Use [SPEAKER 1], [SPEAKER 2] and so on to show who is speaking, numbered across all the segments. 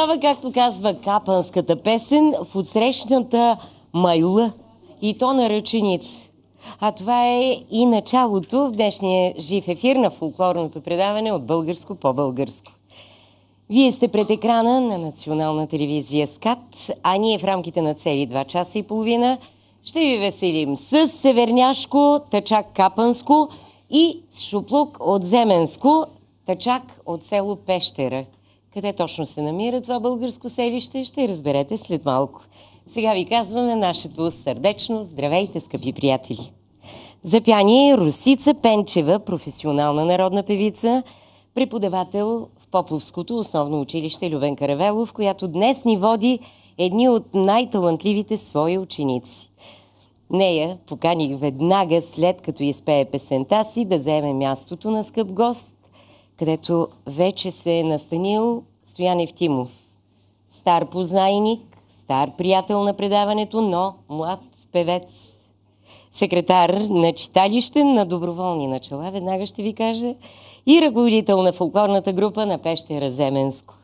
[SPEAKER 1] продължава, както казва капанската песен, в отсрещната майла и то на ръченица. А това е и началото в днешния жив ефир на фолклорното предаване от българско по българско. Вие сте пред екрана на национална телевизия СКАТ, а ние в рамките на цели 2 часа и половина ще ви веселим с северняшко, тачак капанско и с шуплук от земенско, тачак от село Пещера. Къде точно се намира това българско селище, ще разберете след малко. Сега ви казваме нашето сърдечно здравейте, скъпи приятели. Запяни Росица Пенчева, професионална народна певица, преподавател в Поповското основно училище Любен Каравелов, която днес ни води едни от най-талантливите свои ученици. Нея поканих веднага след като изпее песента си да заеме мястото на скъп гост, където вече се е настанил Стоян Евтимов. Стар познайник, стар приятел на предаването, но млад певец. Секретар на читалище на доброволни начала, веднага ще ви кажа, и ръководител на фолклорната група на Пещера Земенско.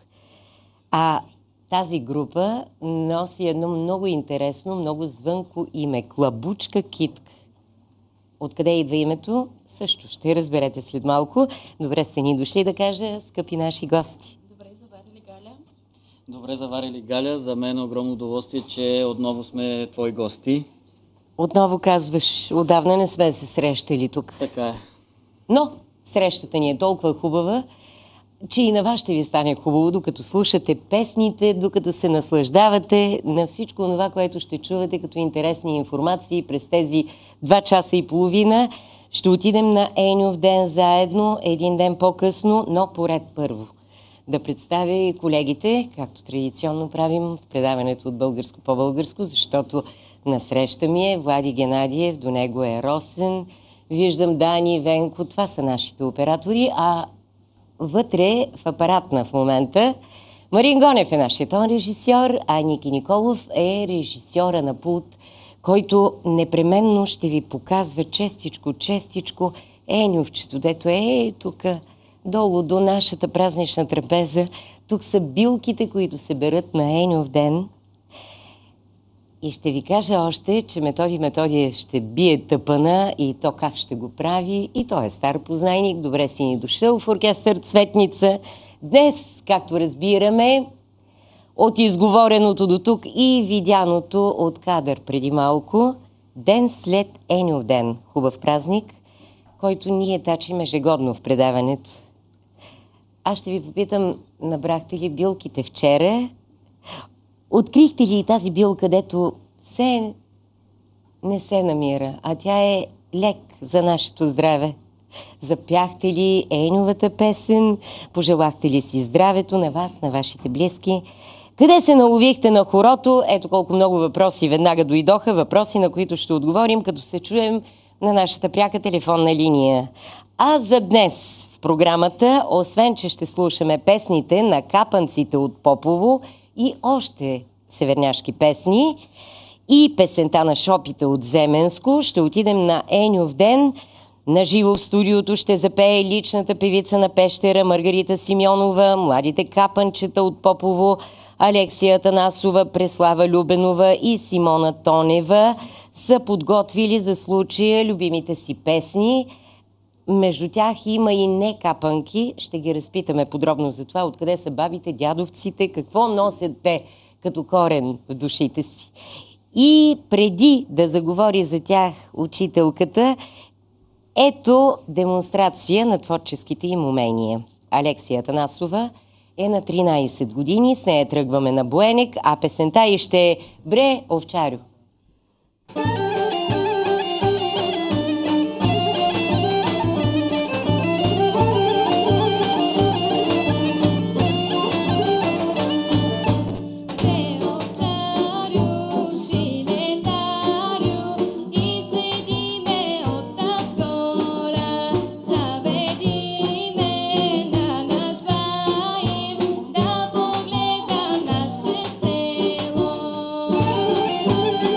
[SPEAKER 1] А тази група носи едно много интересно, много звънко име – Клабучка Китка. Откъде идва името? Също ще разберете след малко. Добре сте ни дошли да кажа, скъпи наши гости.
[SPEAKER 2] Добре заварили, Галя.
[SPEAKER 3] Добре заварили, Галя. За мен е огромно удоволствие, че отново сме твои гости.
[SPEAKER 1] Отново казваш, отдавна не сме се срещали тук.
[SPEAKER 3] Така е.
[SPEAKER 1] Но срещата ни е толкова хубава, че и на вас ще ви стане хубаво, докато слушате песните, докато се наслаждавате на всичко това, което ще чувате като интересни информации през тези 2 часа и половина. Ще отидем на Еньов ден заедно, един ден по-късно, но поред първо. Да представя и колегите, както традиционно правим в предаването от българско по българско, защото насреща ми е Влади Геннадиев, до него е Росен, виждам Дани, Венко, това са нашите оператори, а вътре в апаратна в момента Марин Гонев е нашият тон режисьор, а Ники Николов е режисьора на пулт, който непременно ще ви показва честичко Еньовчето, дето е тук долу до нашата празнична трапеза. Тук са билките, които се берат на Еньов ден. И ще ви кажа още, че Методиев ще бие тъпана и то как ще го прави. И той е стар познайник, добре си ни дошъл в оркестър Цветница. Днес, както разбираме, от изговореното до тук и видяното от кадър преди малко, ден след Еньов ден. Хубав празник, който ние тачим ежегодно в предаването. Аз ще ви попитам, набрахте ли билките вчера? Открихте ли тази билка, където все не се намира, а тя е лек за нашето здраве? Запяхте ли Еньовата песен? Пожелахте ли си здравето на вас, на вашите близки? Къде се наловихте на хорото? Ето колко много въпроси веднага дойдоха, въпроси, на които ще отговорим, като се чуем на нашата пряка телефонна линия. А за днес в програмата, освен че ще слушаме песните на капанците от Попово и още северняшки песни и песента на шопите от Земенско, ще отидем на Еньов ден. Наживо в студиото ще запее личната певица на Пещера Маргарита Симеонова, младите капанчета от Попово Алексия Атанасова, Преслава Любенова и Симона Тонева са подготвили за случая любимите си песни. Между тях има и не капанки. Ще ги разпитаме подробно за това, откъде са бабите, дядовците, какво носят те като корен в душите си. И преди да заговори за тях учителката, ето демонстрация на творческите им умения. Алексия Атанасова е на 13 години, с нея тръгваме на Буенек, а песента и ще е «Бре, овчарю».
[SPEAKER 4] Thank you.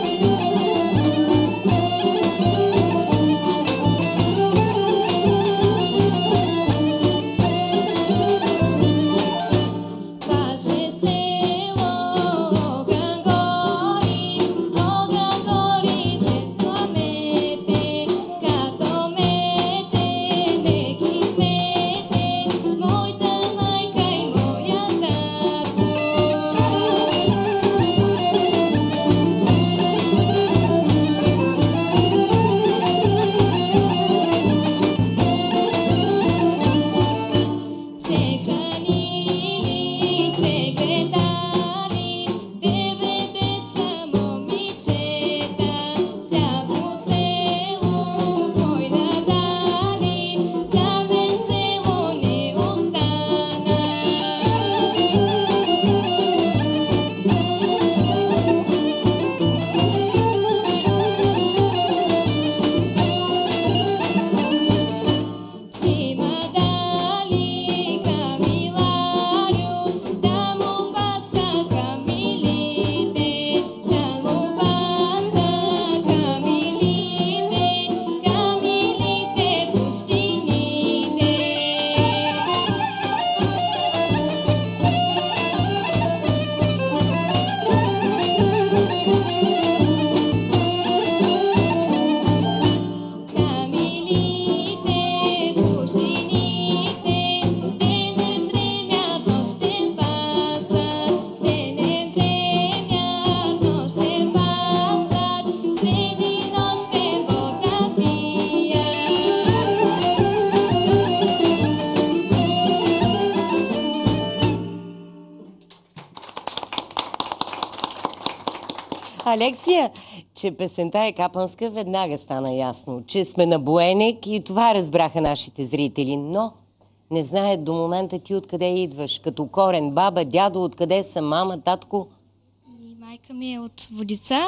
[SPEAKER 1] Алексия, че песента е капанска, веднага стана ясно, че сме на Буенек и това разбраха нашите зрители, но не знаят до момента ти откъде идваш, като корен, баба, дядо, откъде са, мама, татко.
[SPEAKER 2] Майка ми е от Водица,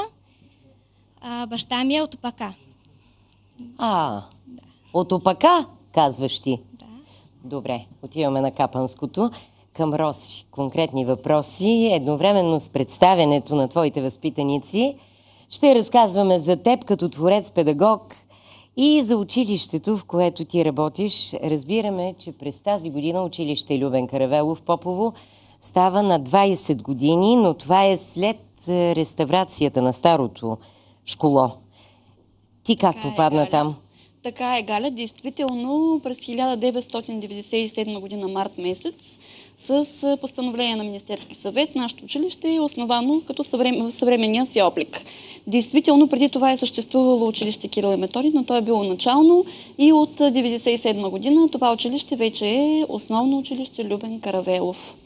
[SPEAKER 2] а баща ми е от Опака.
[SPEAKER 1] Да. От Опака, казваш ти?
[SPEAKER 2] Да.
[SPEAKER 1] Добре, отиваме на Капанското. Към Роси. Конкретни въпроси. Едновременно с представянето на твоите възпитаници ще разказваме за теб като творец-педагог и за училището, в което ти работиш. Разбираме, че през тази година училище Любен Каравелов Попово става на 20 години, но това е след реставрацията на старото школо. Ти как попадна там?
[SPEAKER 4] Така е, Галя. Действително през 1997 година март месец с постановление на Министерски съвет нашето училище е основано като съвременния си облик. Действително преди това е съществувало училище Кирил и Методий, но то е било начално и от 1997 година това училище вече е основно училище Любен Каравелов.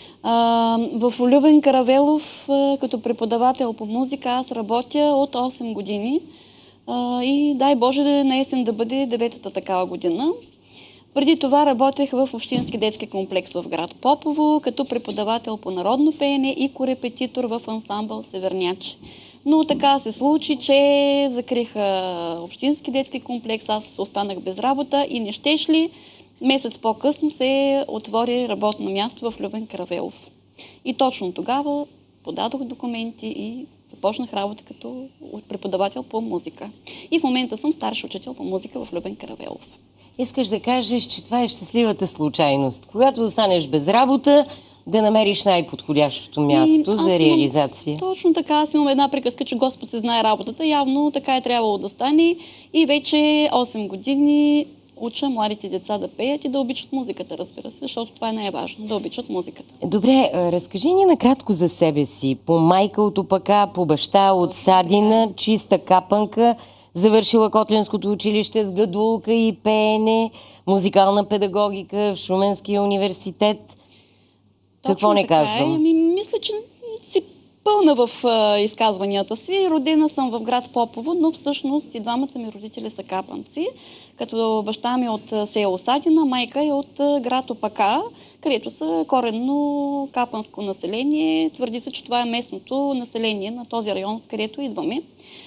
[SPEAKER 4] В Любен Каравелов като преподавател по музика аз работя от 8 години. И дай Боже на есен да бъде 9-та такава година. Преди това работех в Общински детски комплекс в град Попово, като преподавател по народно пеене и корепетитор в ансамбъл Северняче. Но така се случи, че закриха Общински детски комплекс, аз останах без работа и не щеш ли, месец по-късно се отвори работно място в Любен Каравелов. И точно тогава подадох документи и започнах работа като преподавател по музика. И в момента съм старши учител по музика в Любен Каравелов.
[SPEAKER 1] Искаш да кажеш, че това е щастливата случайност. Когато останеш без работа, да намериш най-подходящото място за реализация.
[SPEAKER 4] Точно така. Аз имам една приказка, че Господ се знае работата. Явно така е трябвало да стане. И вече 8 години уча младите деца да пеят и да обичат музиката, разбира се, защото това е най-важно, да обичат музиката.
[SPEAKER 1] Добре, разкажи ни накратко за себе си. По майка от Опака, по баща от Садина, чиста капанка, завършила Котлинското училище с гадулка и пеене, музикална педагогика в Шуменския университет. Какво не казвам?
[SPEAKER 4] Мисля, че си пълна в изказванията си. Родена съм в град Попово, но всъщност и двамата ми родители са капанци, като баща ми от село Садина, майка е от град Опака, където са коренно капанско население. Твърди се, че това е местното население на този район, откъдето идваме.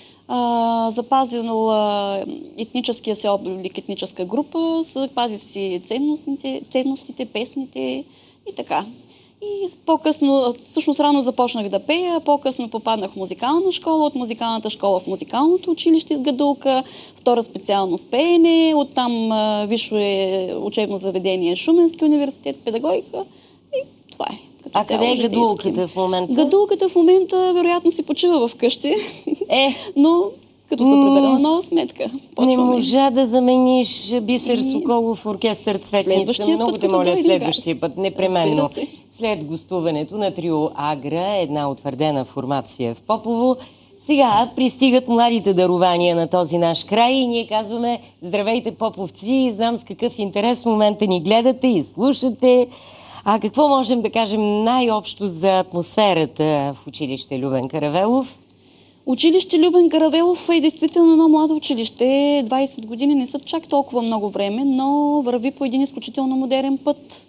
[SPEAKER 4] Запазил етническия си облик, етническа група, пази си ценностите, песните и така. И по-късно, всъщност рано започнах да пея, по-късно попаднах в музикална школа, от музикалната школа в музикалното училище с гадулка, втора специалност пеене, оттам висше учебно заведение Шуменски университет, педагогика и това е.
[SPEAKER 1] А къде е гадулката в момента?
[SPEAKER 4] Гадулката в момента вероятно си почива вкъщи, но като се прибера на нова сметка.
[SPEAKER 1] Не можа да замениш Бисер Соколов оркестър Цветница. Много те моля следващия път, непременно. След гостуването на трио Агра, една утвърдена формация в Попово, сега пристигат младите дарования на този наш край и ние казваме: здравейте, поповци, знам с какъв интерес в момента ни гледате и слушате. А какво можем да кажем най-общо за атмосферата в училище Любен Каравелов?
[SPEAKER 4] Училище Любен Каравелов е действително едно младо училище. 20 години не са чак толкова много време, но върви по един изключително модерен път.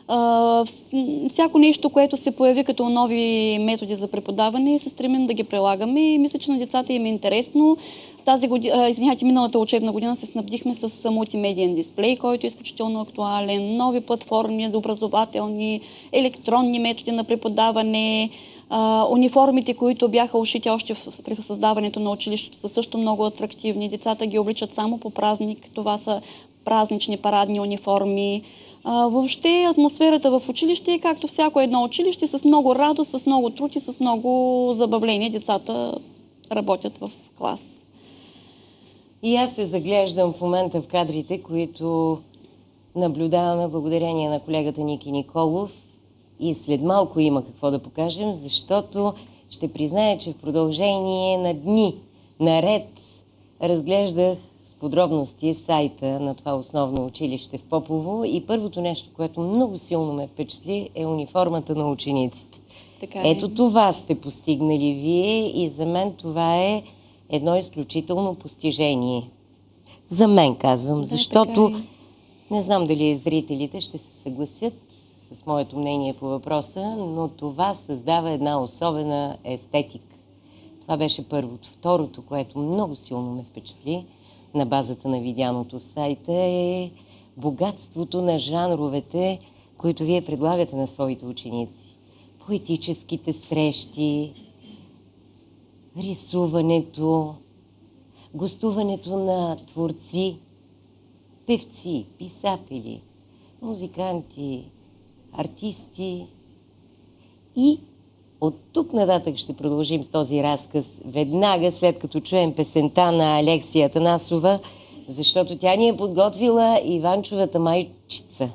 [SPEAKER 4] Всяко нещо, което се появи като нови методи за преподаване, се стремим да ги прилагаме и мисля, че на децата им е интересно. Миналата учебна година се снабдихме с мултимедиен дисплей, който е изключително актуален, нови платформи за образователни, електронни методи на преподаване. Униформите, които бяха ушити още при създаването на училището, са също много атрактивни. Децата ги обличат само по празник. Това са празнични парадни униформи. Въобще атмосферата в училище е както всяко едно училище, с много радост, с много труд и с много забавление. Децата работят в клас.
[SPEAKER 1] И аз се заглеждам в момента в кадрите, които наблюдаваме благодарение на колегата Ники Николов. И след малко има какво да покажем, защото ще призная, че в продължение на дни наред разглеждах с подробности сайта на това основно училище в Попово и първото нещо, което много силно ме впечатли, е униформата на учениците.
[SPEAKER 4] Така е.
[SPEAKER 1] Ето това сте постигнали вие и за мен това е едно изключително постижение. За мен казвам, защото
[SPEAKER 4] така
[SPEAKER 1] не знам дали зрителите ще се съгласят с моето мнение по въпроса, но това създава една особена естетика. Това беше първото. Второто, което много силно ме впечатли на базата на видяното в сайта, е богатството на жанровете, които вие предлагате на своите ученици. Поетическите срещи, рисуването, гостуването на творци, певци, писатели, музиканти, артисти. И от тук нататък ще продължим с този разказ веднага след като чуем песента на Алексия Атанасова, защото тя ни е подготвила Иванчовата майчица.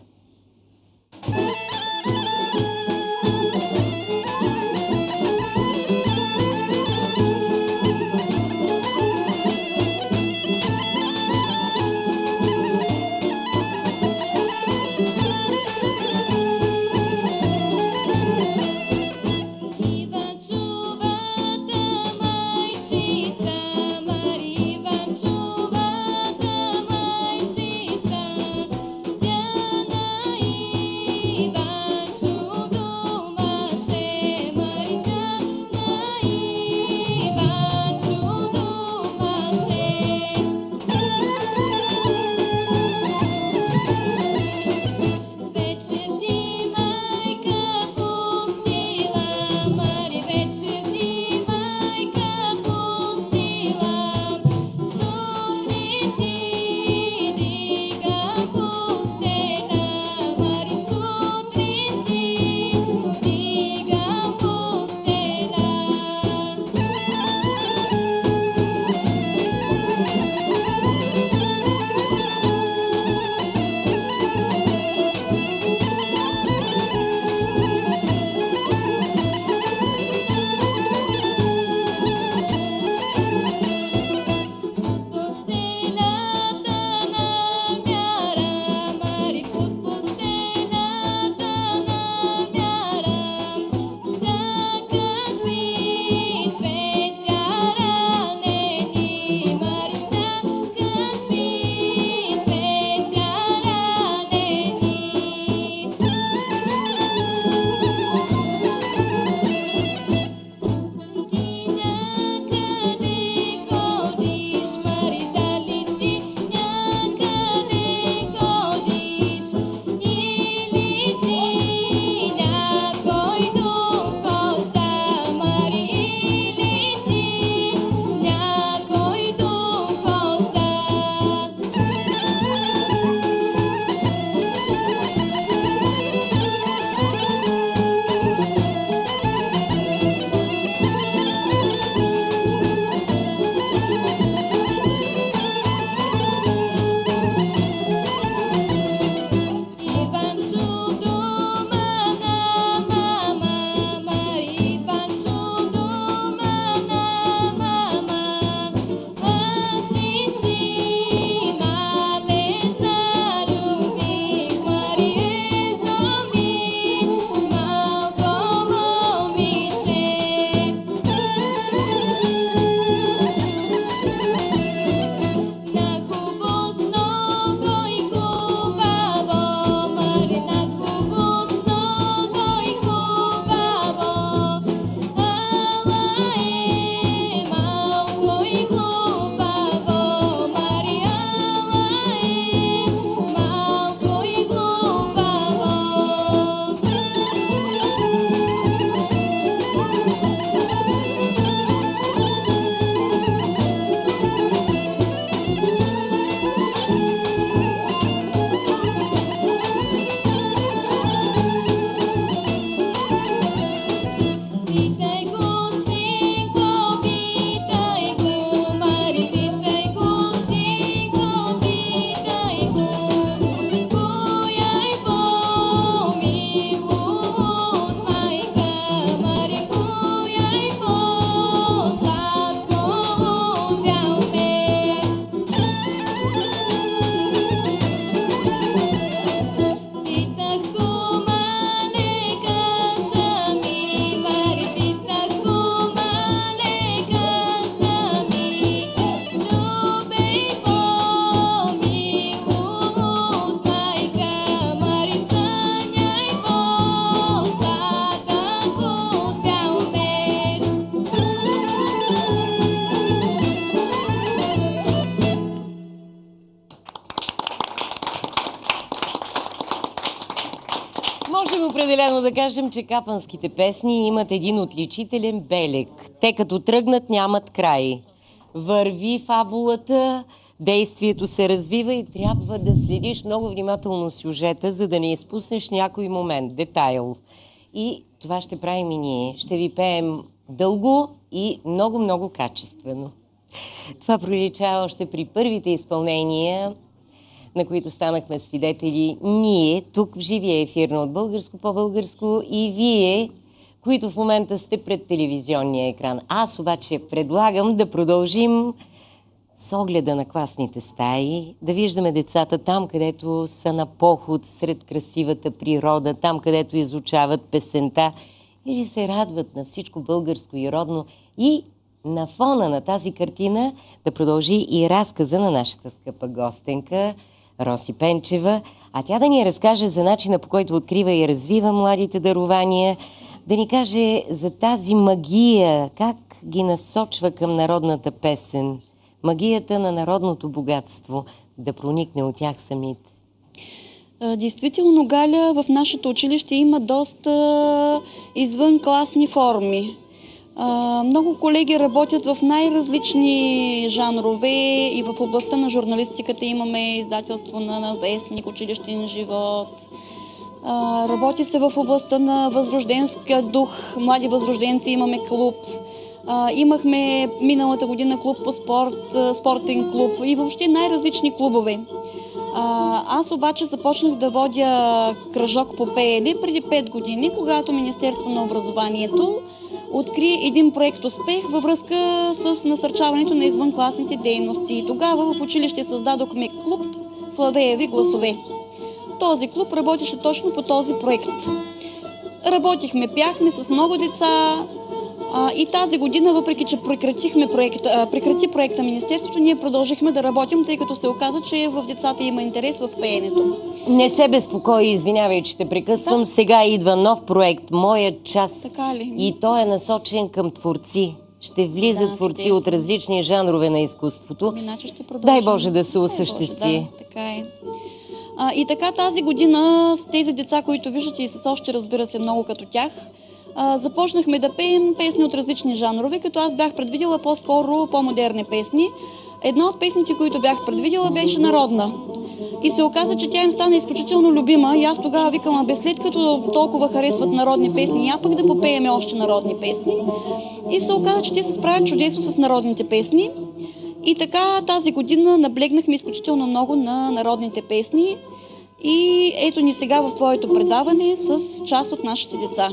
[SPEAKER 1] Определено да кажем, че капанските песни имат един отличителен белег. Те като тръгнат нямат край. Върви фабулата, действието се развива и трябва да следиш много внимателно сюжета, за да не изпуснеш някой момент, детайл. И това ще правим и ние. Ще ви пеем дълго и много качествено. Това пролича още при първите изпълнения, на които станахме свидетели ние, тук в живия ефир на От българско по българско, и вие, които в момента сте пред телевизионния екран. Аз обаче предлагам да продължим с огледа на класните стаи, да виждаме децата там, където са на поход сред красивата природа, там, където изучават песента или се радват на всичко българско и родно. И на фона на тази картина да продължи и разказа на нашата скъпа гостенка Роси Пенчева, а тя да ни разкаже за начина, по който открива и развива младите дарования, да ни каже за тази магия, как ги насочва към народната песен, магията на народното богатство, да проникне от тях самите.
[SPEAKER 4] Действително, Галя, в нашето училище има доста извънкласни форми. Много колеги работят в най-различни жанрове и в областта на журналистиката имаме издателство на вестник, училищен живот. Работи се в областта на възрожденския дух, млади възрожденци, имаме клуб. Имахме миналата година клуб по спорт, спортен клуб и въобще най-различни клубове. Аз обаче започнах да водя кръжок по пеене преди 5 години, когато Министерство на образованието откри един проект успех във връзка с насърчаването на извънкласните дейности. И тогава в училище създадохме клуб Славееви гласове. Този клуб работеше точно по този проект. Работихме, пяхме с много деца и тази година, въпреки че прекрати проекта Министерството, ние продължихме да работим, тъй като се оказа, че в децата има интерес в пеенето.
[SPEAKER 1] Не се безпокой, извинявай, че те прекъсвам. Да. Сега идва нов проект, Моят час.
[SPEAKER 4] Така ли?
[SPEAKER 1] И той е насочен към творци. Ще влизат творци от различни жанрове на изкуството.
[SPEAKER 4] Ще
[SPEAKER 1] дай Боже да се осъществи.
[SPEAKER 4] Да, така е. И така тази година с тези деца, които виждате и с още, разбира се, много като тях, започнахме да пеем песни от различни жанрове, като аз бях предвидила по-скоро по-модерни песни. Една от песните, които бях предвидила, беше народна. И се оказа, че тя им стана изключително любима. И аз тогава викам, след като толкова харесват народни песни, я пък да попееме още народни песни. И се оказа, че те се справят чудесно с народните песни. И така тази година наблегнахме изключително много на народните песни. И ето ни сега в твоето предаване с част от нашите деца.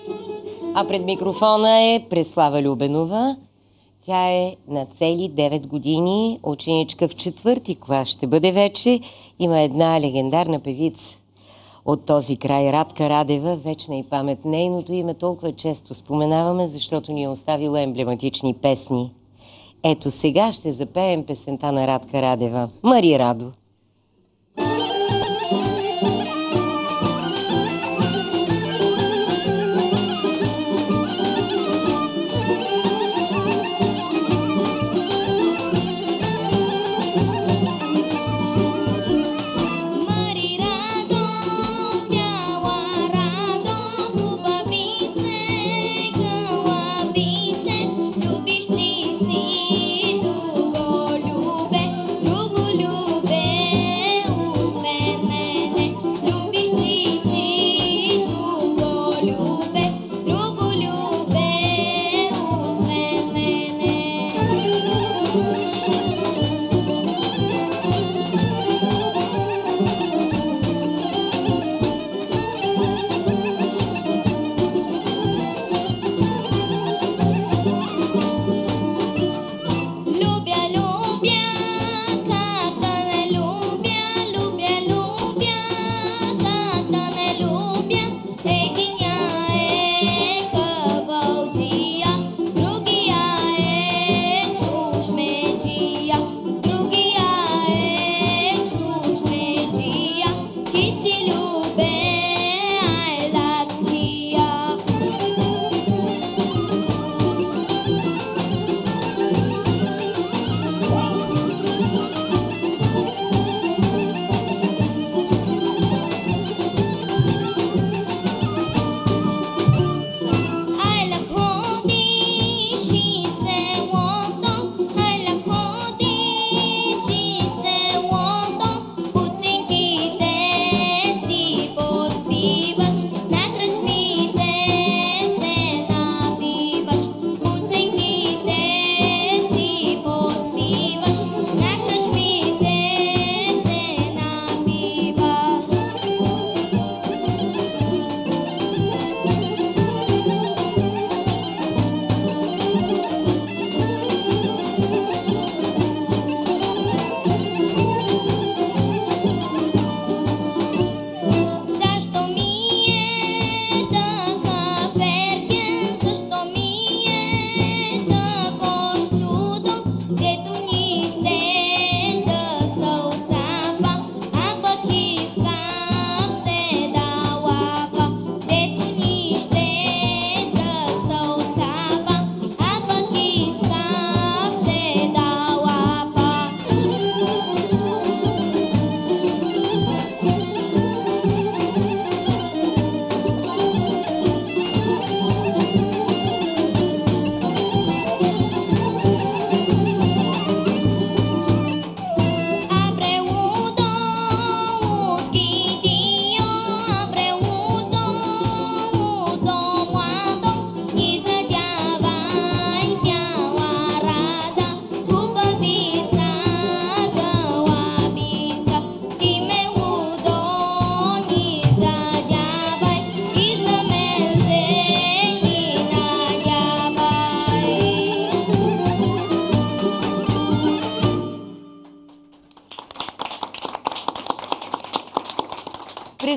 [SPEAKER 1] А пред микрофона е Преслава Любенова. Тя е на цели 9 години, ученичка в 4-ти клас ще бъде вече. Има една легендарна певица от този край, Радка Радева, вечна и памет. Нейното име толкова често споменаваме, защото ни е оставила емблематични песни. Ето сега ще запеем песента на Радка Радева. Мари Радо.
[SPEAKER 5] Любе,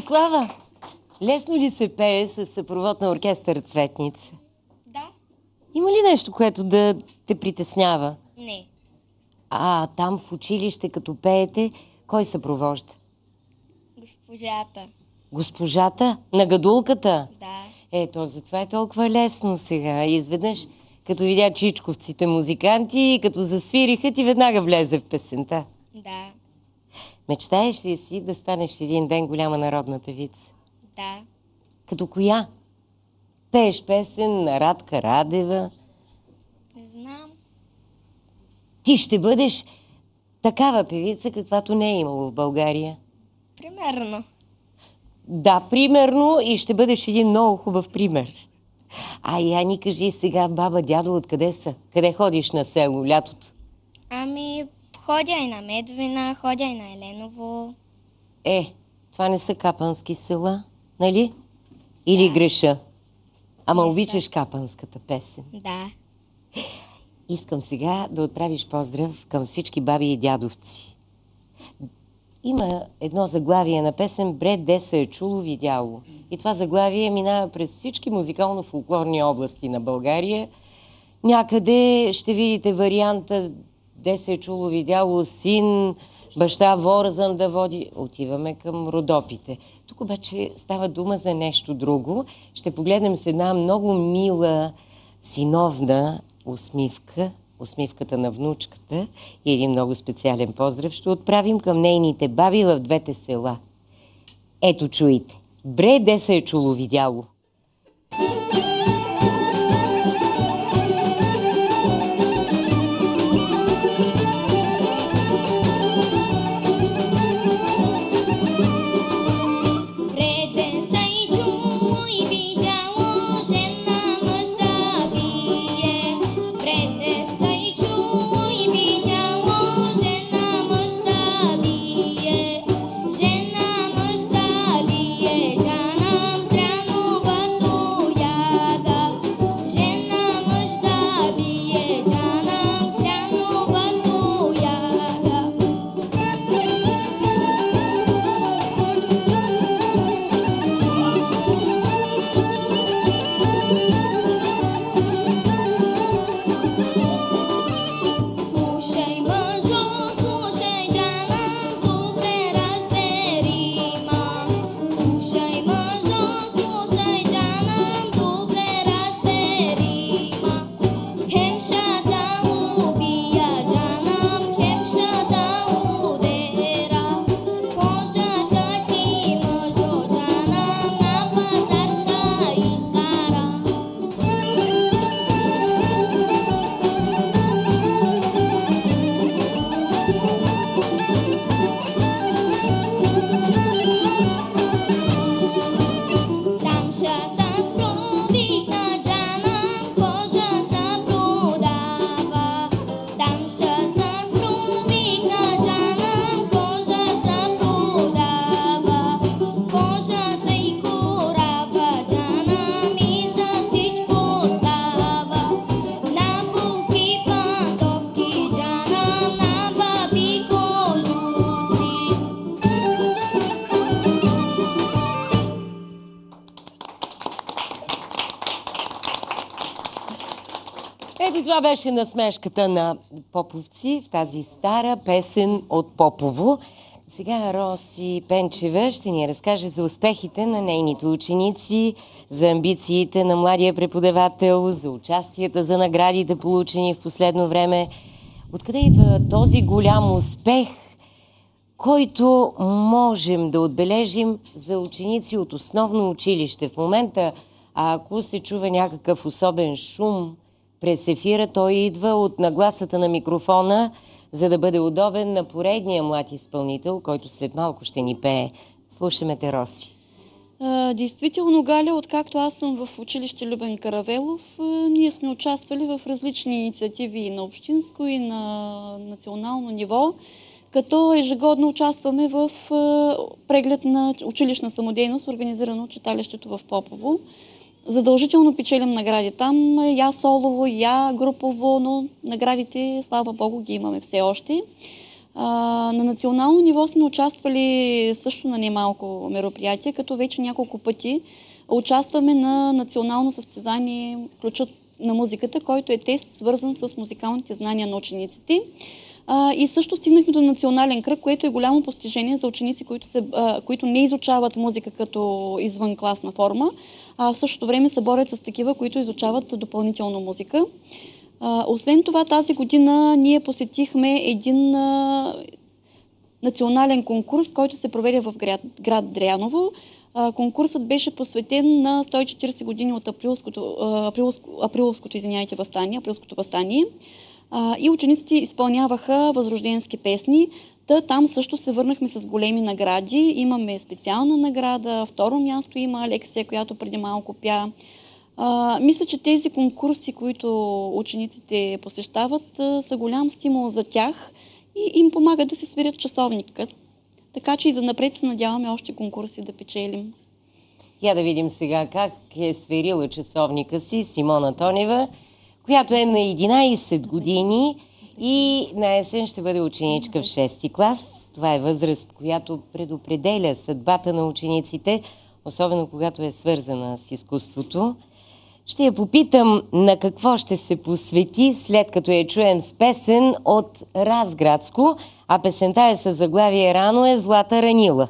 [SPEAKER 1] Десислава, лесно ли се пее с съпровод на оркестър Цветница?
[SPEAKER 2] Да?
[SPEAKER 1] Има ли нещо, което да те притеснява?
[SPEAKER 2] Не.
[SPEAKER 1] А там в училище, като пеете, кой съпровожда?
[SPEAKER 2] Госпожата.
[SPEAKER 1] Госпожата? На гадулката?
[SPEAKER 2] Да.
[SPEAKER 1] Ето, затова е толкова лесно сега. Изведнъж, като видя чичковците музиканти, като засвириха, ти веднага влезе в песента.
[SPEAKER 2] Да.
[SPEAKER 1] Мечтаеш ли си да станеш един ден голяма народна певица?
[SPEAKER 2] Да.
[SPEAKER 1] Като коя? Пееш песен на Радка Радева.
[SPEAKER 2] Не знам.
[SPEAKER 1] Ти ще бъдеш такава певица, каквато не е имало в България.
[SPEAKER 2] Примерно.
[SPEAKER 1] Да, примерно, и ще бъдеш един много хубав пример. А Яни, кажи сега, баба, дядо, откъде са? Къде ходиш на село лятото?
[SPEAKER 2] Ами, ходя и на Медвина, ходя и на Еленово.
[SPEAKER 1] Това не са капански села, нали? Или греша? Ама
[SPEAKER 2] Не са.
[SPEAKER 1] обичаш капанската песен.
[SPEAKER 2] Да.
[SPEAKER 1] Искам сега да отправиш поздрав към всички баби и дядовци. Има едно заглавие на песен «Бре, де се е чуло, видяло». И това заглавие минава през всички музикално-фолклорни области на България. Някъде ще видите варианта «Де се е чуло, видяло, син, баща вързан да води». Отиваме към Родопите. Тук обаче става дума за нещо друго. Ще погледнем с една много мила синовна усмивка, усмивката на внучката, и един много специален поздрав ще отправим към нейните баби в двете села. Ето, чуйте. Бре, де се е чуло, видяло. Ето това беше насмешката на поповци в тази стара песен от Попово. Сега Роси Пенчева ще ни разкаже за успехите на нейните ученици, за амбициите на младия преподавател, за участията, за наградите, получени в последно време. Откъде идва този голям успех, който можем да отбележим за ученици от основно училище? В момента, ако се чува някакъв особен шум през ефира, той идва от нагласата на микрофона, за да бъде удобен на поредния млад изпълнител, който след малко ще ни пее. Слушаме те, Роси.
[SPEAKER 4] Действително, Галя, откакто аз съм в училище Любен Каравелов, ние сме участвали в различни инициативи и на общинско, и на национално ниво, като ежегодно участваме в преглед на училищна самодейност, организирано от читалището в Попово. Задължително печелим награди там, я солово, я групово, но наградите, слава Богу, ги имаме все още. На национално ниво сме участвали също на немалко мероприятия, като вече няколко пъти участваме на национално състезание Ключът на музиката, който е тест, свързан с музикалните знания на учениците. И също стигнахме до национален кръг, което е голямо постижение за ученици, които не изучават музика като извънкласна форма, а в същото време се борят с такива, които изучават допълнително музика. Освен това, тази година ние посетихме един национален конкурс, който се проведе в град Дряново. Конкурсът беше посветен на 140 години от априлското въстание. И учениците изпълняваха възрожденски песни. Там също се върнахме с големи награди. Имаме специална награда, второ място има Алексия, която преди малко пя. Мисля, че тези конкурси, които учениците посещават, са голям стимул за тях и им помагат да се сверят часовника. Така че и за напред се надяваме още конкурси да печелим.
[SPEAKER 1] Я да видим сега как е сверила часовника си Симона Тонева, която е на 11 години и на есен ще бъде ученичка в 6-ти клас. Това е възраст, която предопределя съдбата на учениците, особено когато е свързана с изкуството. Ще я попитам на какво ще се посвети, след като я чуем с песен от Разградско, а песента е със заглавие "Рано е Злата ранила".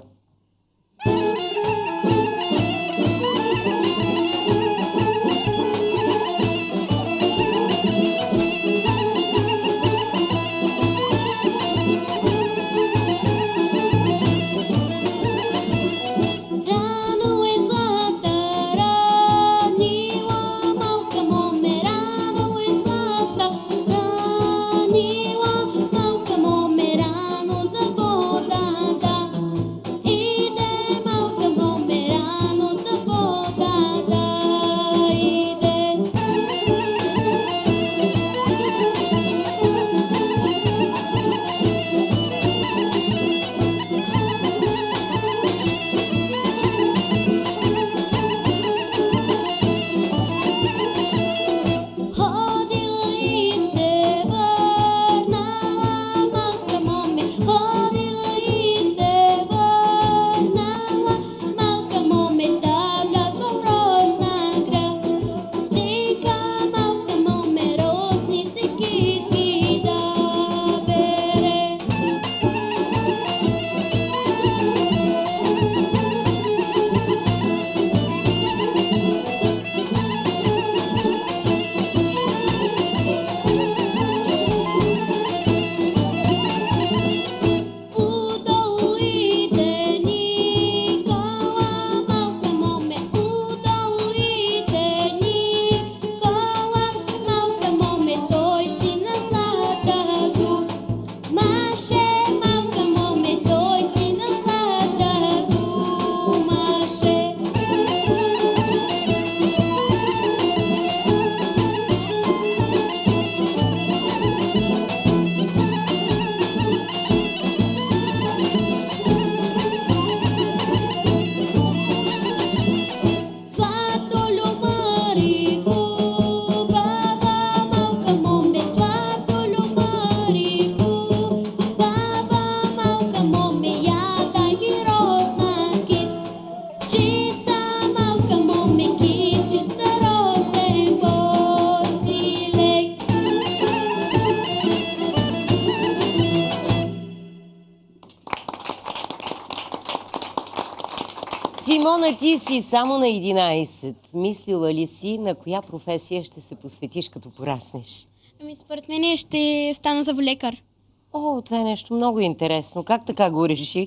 [SPEAKER 1] Симона, ти си само на 11. Мислила ли си на коя професия ще се посветиш като пораснеш?
[SPEAKER 2] Според мен ще стана зъболекар.
[SPEAKER 1] О, това е нещо много интересно. Как така го реши?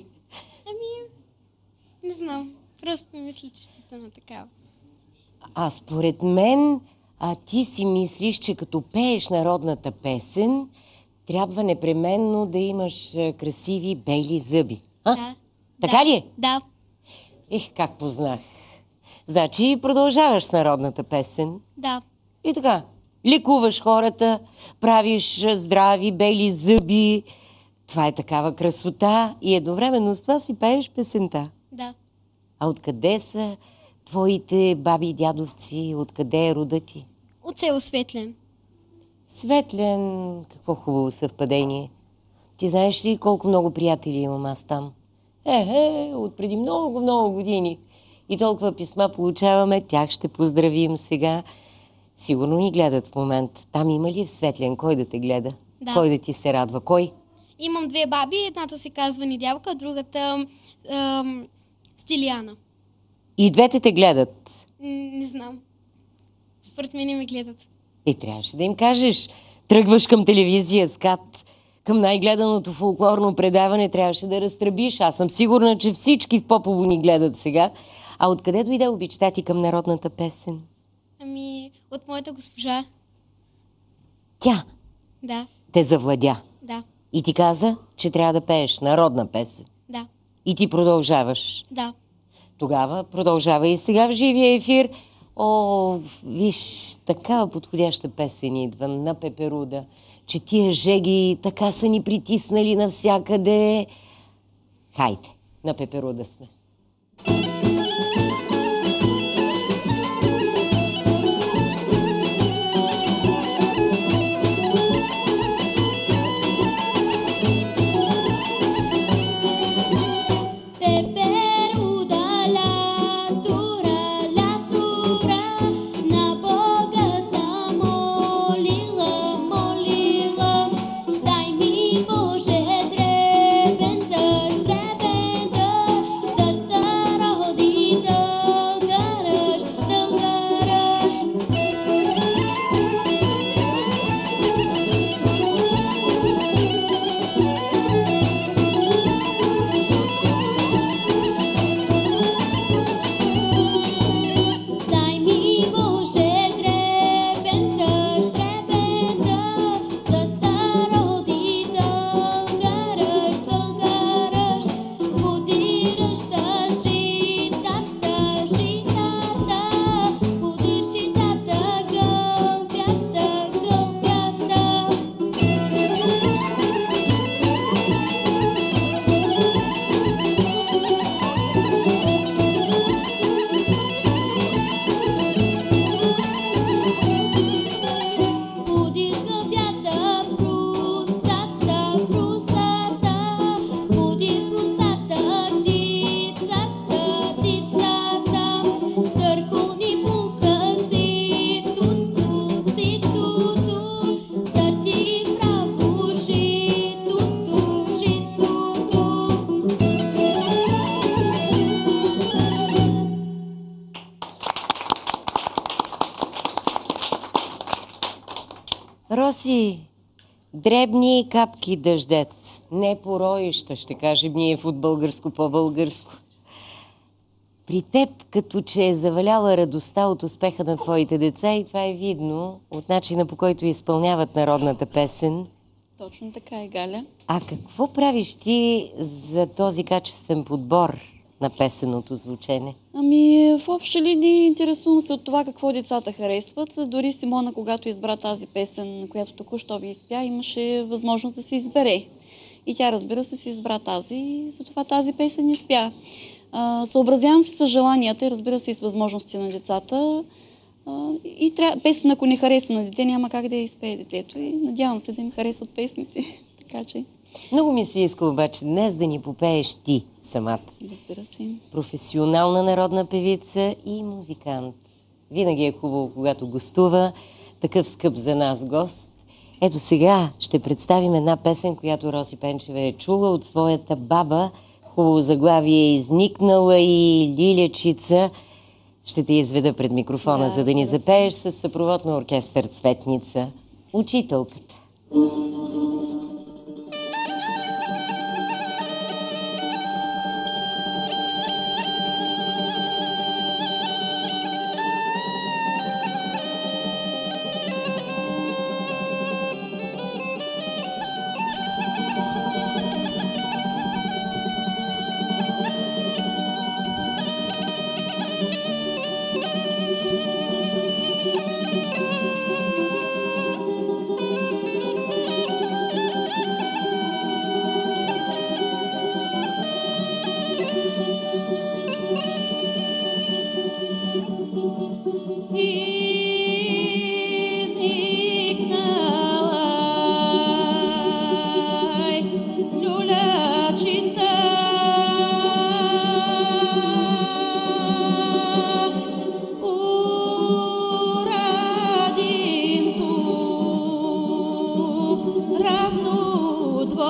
[SPEAKER 2] Не знам. Просто мисля, че ще стана такава.
[SPEAKER 1] А според мен, ти си мислиш, че като пееш народната песен, трябва непременно да имаш красиви бели зъби.
[SPEAKER 2] Да.
[SPEAKER 1] Така ли е?
[SPEAKER 2] Да.
[SPEAKER 1] Как познах. Значи продължаваш с народната песен.
[SPEAKER 2] Да.
[SPEAKER 1] И така, лекуваш хората, правиш здрави бели зъби. Това е такава красота и едновременно с това си пееш песента.
[SPEAKER 2] Да.
[SPEAKER 1] А откъде са твоите баби и дядовци? Откъде е рода ти?
[SPEAKER 2] От село Светлен.
[SPEAKER 1] Светлен, какво хубаво съвпадение. Ти знаеш ли колко много приятели имам аз там? От преди много, много години. И толкова писма получаваме, тях ще поздравим сега. Сигурно ни гледат в момента. Там има ли Светлен? Кой да те гледа?
[SPEAKER 2] Да.
[SPEAKER 1] Кой да ти се радва? Кой?
[SPEAKER 2] Имам две баби, едната се казва Недялка, другата Стилияна.
[SPEAKER 1] И двете те гледат.
[SPEAKER 2] Не знам. Според мен не ме гледат.
[SPEAKER 1] Трябваше да им кажеш. Тръгваш към телевизия СКАТ, към най-гледаното фолклорно предаване, трябваше да разтръбиш. Аз съм сигурна, че всички в Попово ни гледат сега. А откъде дойде обичта ти към народната песен?
[SPEAKER 2] От моята госпожа.
[SPEAKER 1] Тя
[SPEAKER 2] Да,
[SPEAKER 1] те завладя.
[SPEAKER 2] да,
[SPEAKER 1] И ти каза, че трябва да пееш народна песен.
[SPEAKER 2] да,
[SPEAKER 1] И ти продължаваш.
[SPEAKER 2] да.
[SPEAKER 1] Тогава продължава и сега в живия ефир. Виж, такава подходяща песен идва на Пеперуда, че тия жеги така са ни притиснали навсякъде. Хайде, на Пеперуда сме. Роси, дребни капки дъждец, не пороища, ще кажем ние от българско по-българско. При теб като че е заваляла радостта от успеха на твоите деца и това е видно от начина, по който изпълняват народната песен.
[SPEAKER 4] Точно така е, Галя.
[SPEAKER 1] А какво правиш ти за този качествен подбор на песеното звучене?
[SPEAKER 4] В общи линии интересувам се от това какво децата харесват. Дори Симона, когато избра тази песен, която току-що ви изпя, имаше възможност да се избере. И тя, разбира се, си избра тази, затова тази песен изпя. Съобразявам се с желанията и, разбира се, и с възможности на децата. Песен, ако не хареса на дете, няма как да я изпее детето. И надявам се да им харесват песните. Така че...
[SPEAKER 1] Много ми се иска обаче днес да ни попееш ти самата.
[SPEAKER 4] Разбира се.
[SPEAKER 1] Професионална народна певица и музикант. Винаги е хубаво, когато гостува такъв скъп за нас гост. Ето сега ще представим една песен, която Роси Пенчева е чула от своята баба. Хубаво заглавие е изникнала и Лилячица. Ще те изведа пред микрофона, за да ни запееш с съпровод на оркестър Цветница. Учителката.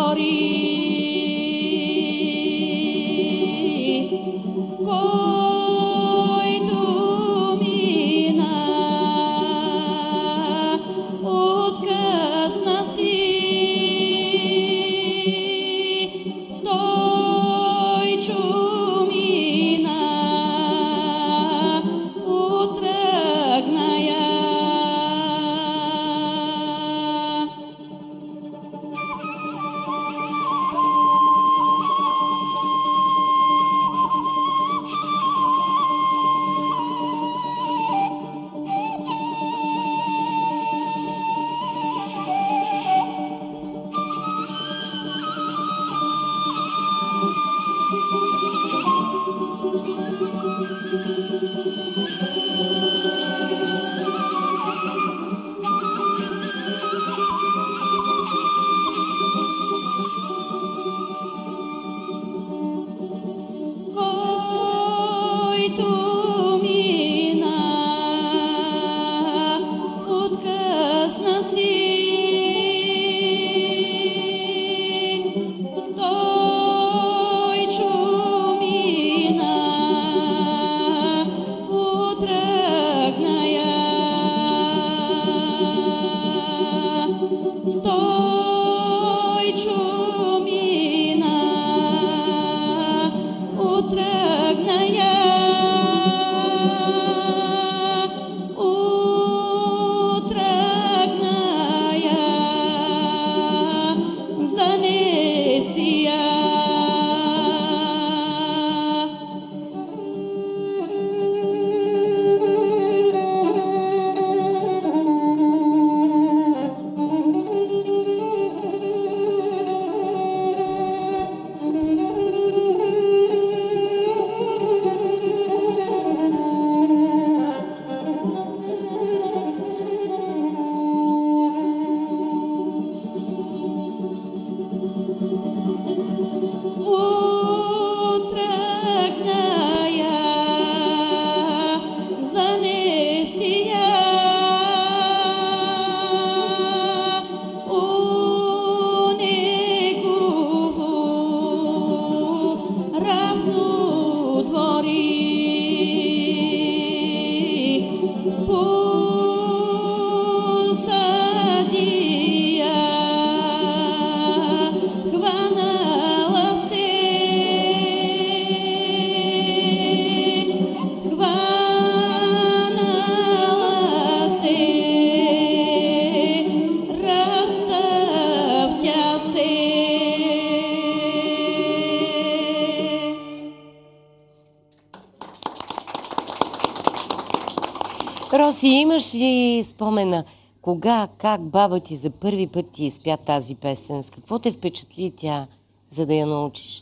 [SPEAKER 1] Роси, имаш ли спомена кога, как баба ти за първи път ти изпя тази песен? С какво те впечатли тя, за да я научиш?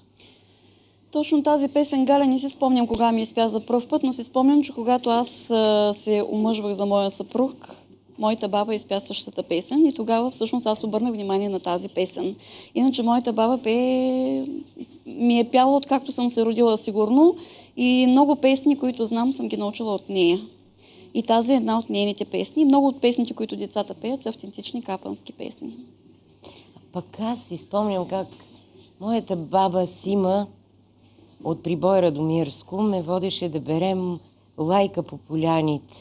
[SPEAKER 4] Точно тази песен, Галя, не си спомням кога ми изпя за пръв път, но си спомням, че когато аз се омъжвах за моя съпруг, моята баба изпя същата песен и тогава всъщност аз обърнах внимание на тази песен. Иначе моята баба ми е пяла откакто съм се родила сигурно и много песни, които знам, съм ги научила от нея. И тази е една от нейните песни. Много от песните, които децата пеят, са автентични капански песни.
[SPEAKER 1] Пък аз си спомням как моята баба Сима от Прибой Радомирско ме водеше да берем лайка по поляните.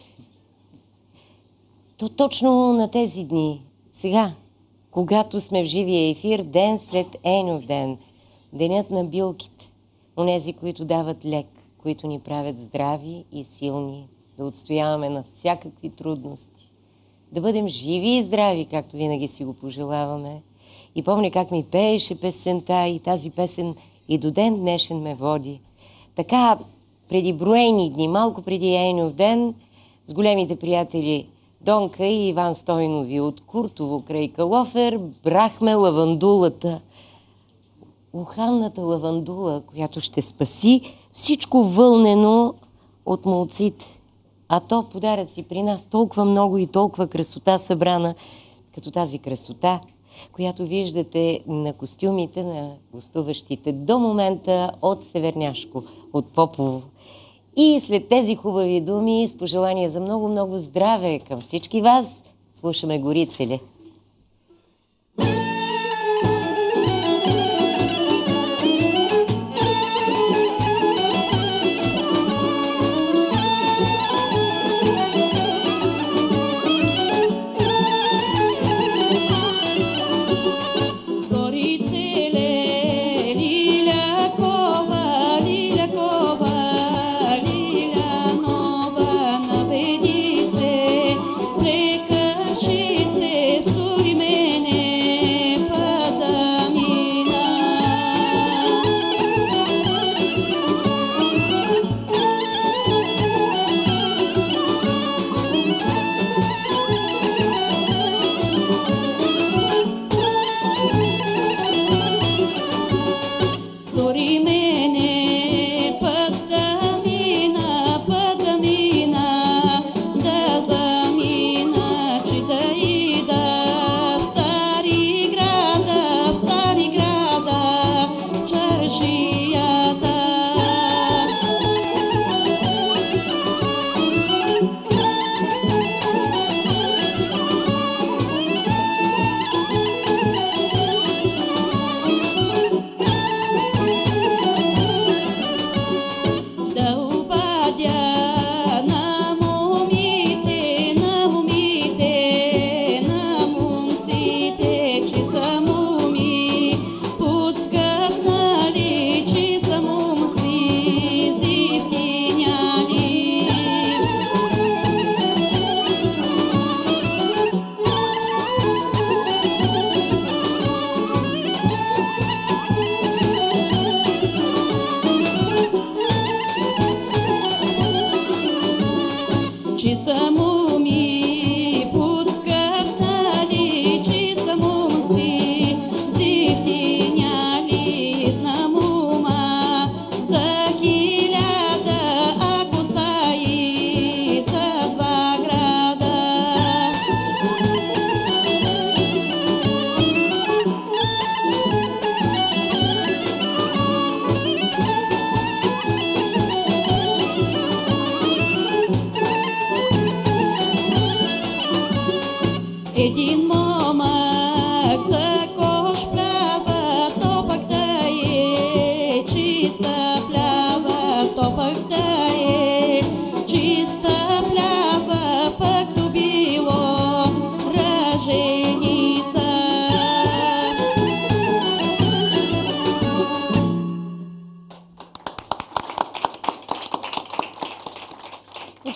[SPEAKER 1] То точно на тези дни, сега, когато сме в живия ефир, ден след Енов ден, денят на билките, онези, които дават лек, които ни правят здрави и силни, да отстояваме на всякакви трудности, да бъдем живи и здрави, както винаги си го пожелаваме. И помня как ми пееше песента и тази песен и до ден днешен ме води. Така, преди броени дни, малко преди Енов ден, с големите приятели Донка и Иван Стойнови от Куртово край Калофер брахме лавандулата. Уханната лавандула, която ще спаси всичко вълнено от молците. А то подаръци при нас толкова много и толкова красота събрана, като тази красота, която виждате на костюмите на гостуващите до момента от Северняшко, от Попово. И след тези хубави думи, с пожелание за много-много здраве към всички вас, слушаме Горицеле.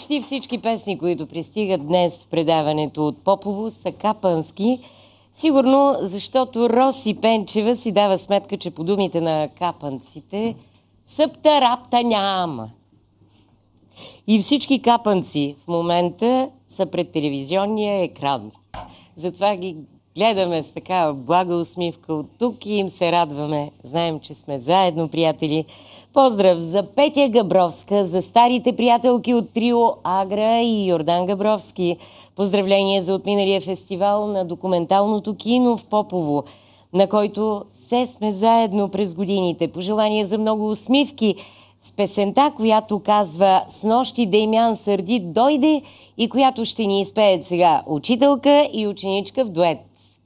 [SPEAKER 1] Почти всички песни, които пристигат днес в предаването от Попово, са капански. Сигурно, защото Роси Пенчева си дава сметка, че по думите на капанците съпта рапта няма. И всички капанци в момента са пред телевизионния екран. Затова ги гледаме с такава блага усмивка от тук и им се радваме. Знаем, че сме заедно, приятели. Поздрав за Петя Габровска, за старите приятелки от трио Агра и Йордан Габровски. Поздравления за отминалия фестивал на документалното кино в Попово, на който все сме заедно през годините. Пожелания за много усмивки с песента, която казва "Снощи Деймян Сърдит дойде" и която ще ни изпеят сега учителка и ученичка в дует.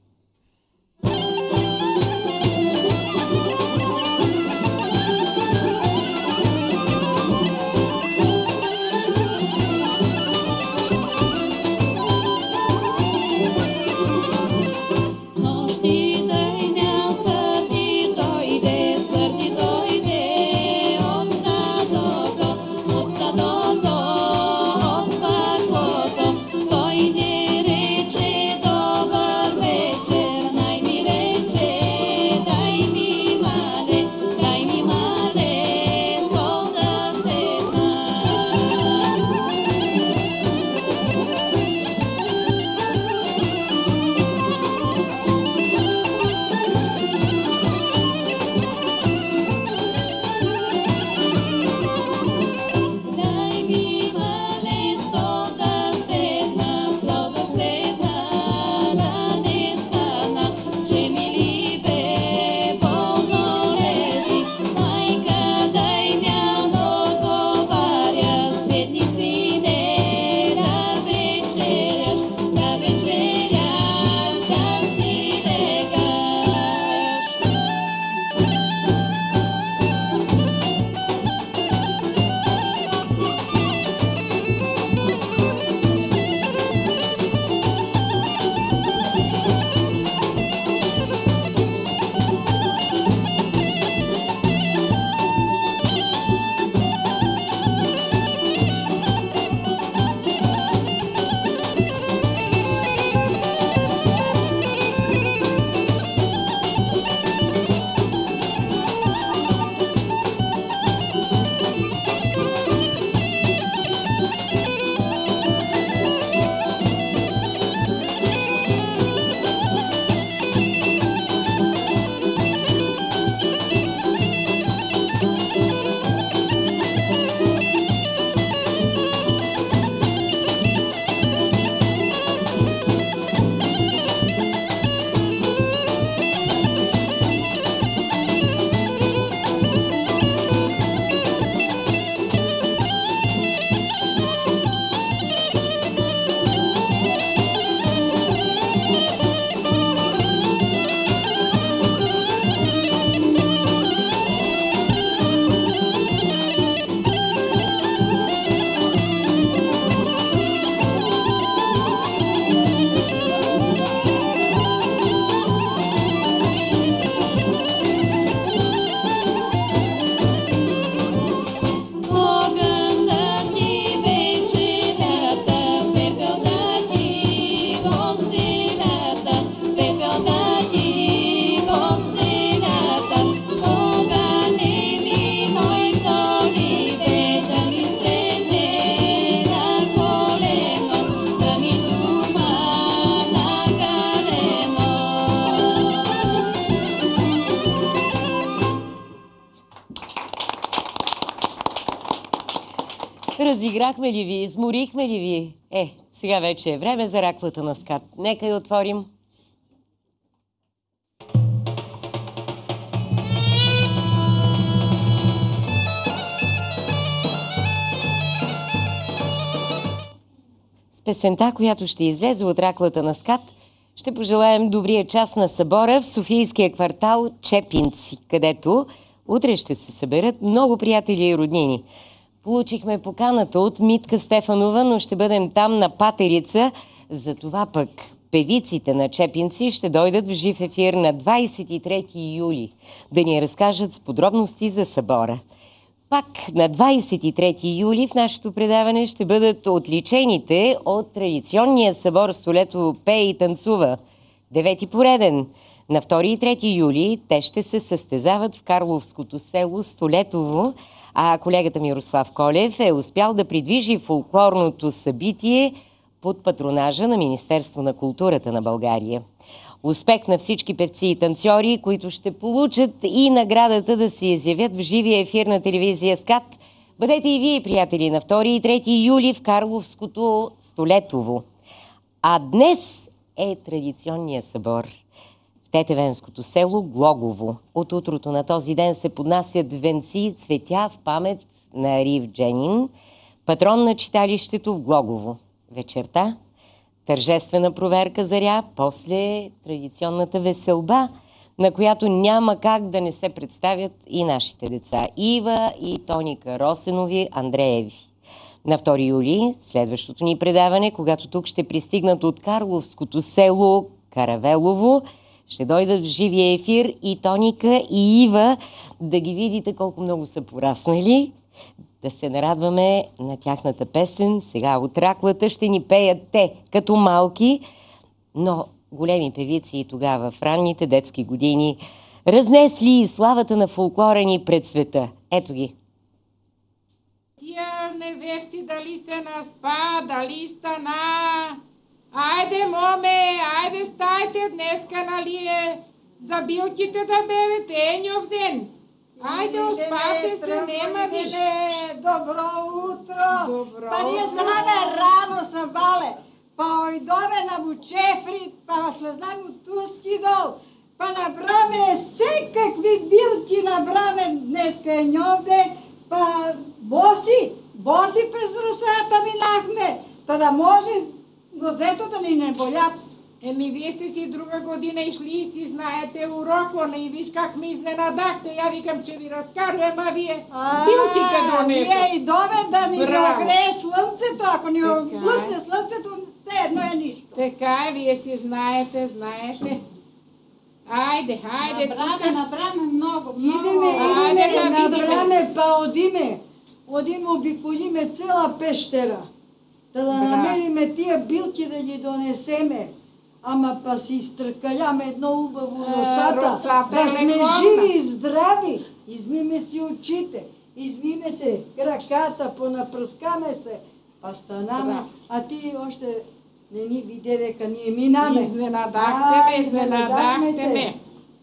[SPEAKER 1] Разиграхме ли ви? Изморихме ли ви? Сега вече е време за раквата на скат. Нека я отворим. С песента, която ще излезе от раквата на скат, ще пожелаем добрия час на събора в Софийския квартал Чепинци, където утре ще се съберат много приятели и роднини. Получихме поканата от Митка Стефанова, но ще бъдем там на Патерица. Затова пък певиците на Чепинци ще дойдат в жив ефир на 23 юли да ни разкажат с подробности за събора. Пак на 23 юли в нашето предаване ще бъдат отличените от традиционния събор Столетово пее и танцува. 9-ти пореден. На 2 и 3 юли те ще се състезават в Карловското село Столетово, а колегата Мирослав Колев е успял да придвижи фолклорното събитие под патронажа на Министерство на културата на България. Успех на всички певци и танцори, които ще получат и наградата да се изявят в живия ефир на телевизия СКАТ. Бъдете и вие, приятели, на 2 и 3 юли в Карловското Столетово. А днес е традиционния събор в тетевенското село Глогово. От утрото на този ден се поднасят венци и цветя в памет на Рив Дженин, патрон на читалището в Глогово. Вечерта тържествена проверка заря, после традиционната веселба, на която няма как да не се представят и нашите деца Ива и Тоника Росенови Андрееви. На 2 юли, следващото ни предаване, когато тук ще пристигнат от Карловското село Каравелово, ще дойдат в живия ефир и Тоника и Ива, да ги видите колко много са пораснали, да се нарадваме на тяхната песен. Сега от раклата ще ни пеят те като малки, но големи певици и тогава в ранните детски години разнесли славата на фолклора ни пред света. Ето ги.
[SPEAKER 5] Тия невести дали се наспа, дали стана. Айде, моме, айде стайте днеска, нали е за билките да берете еньов ден. Айде, успате се, нема виж.
[SPEAKER 6] Добро утро!
[SPEAKER 5] Добро
[SPEAKER 6] Па ние
[SPEAKER 5] утро.
[SPEAKER 6] знаме рано са бале. Па ойдове на Бучефри, па слезнам от Турски дол. Па набраме всекакви билки, набраме днеска е ньовде. Па боси през Русата минахме. Та да може нозето да ни не болят.
[SPEAKER 5] Еми, вие сте си друга година išли и си знаете уроко, не и виж как ми изненадахте. Я викам, че ви разкарвам, а вие билките донете.
[SPEAKER 6] Ние идове да ни
[SPEAKER 5] Браво.
[SPEAKER 6] огрее слънцето, ако ни
[SPEAKER 5] Така е.
[SPEAKER 6] облъсне слънцето, все едно е нищо.
[SPEAKER 5] Така е, вие си знаете. Айде,
[SPEAKER 6] Набраме много.
[SPEAKER 5] Айде да видиме.
[SPEAKER 6] Набраме, па одиме, обиколиме цела пещера. Да намериме тия билки да ги донесеме. Ама па си изтръкаляме едно убаво росата, да сме живи и здрави. Измиме си очите, измиме се краката, понапръскаме се, па станаме. А ти още не ни виде дека ние минаме.
[SPEAKER 5] Изненадахте ме.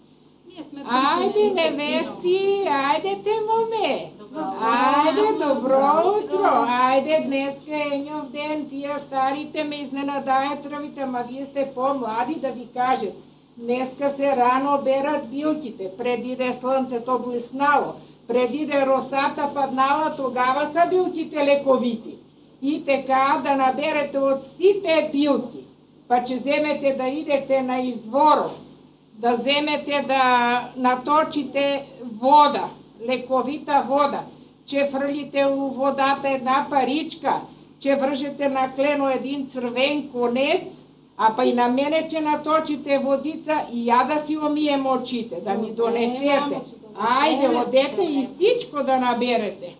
[SPEAKER 5] Айде, невести, айде те, моме. Айде, добро утро. Айде, днеска е еньов ден. Тия старите ме изненадаят тръвите, ма вие сте по-млади да ви кажат. Днеска се рано берат билките, преди да е слънцето блеснало, преди да е росата паднала, тогава са билките лековити. И така да наберете от сите билки, па че вземете да идете на изворо, да вземете да наточите вода, лековита вода, че фърлите у водата една паричка, че вържете на клено един цървен конец, а па и на мене, че наточите водица и я да си умием очите, да ми донесете. Айде, одете и всичко да наберете.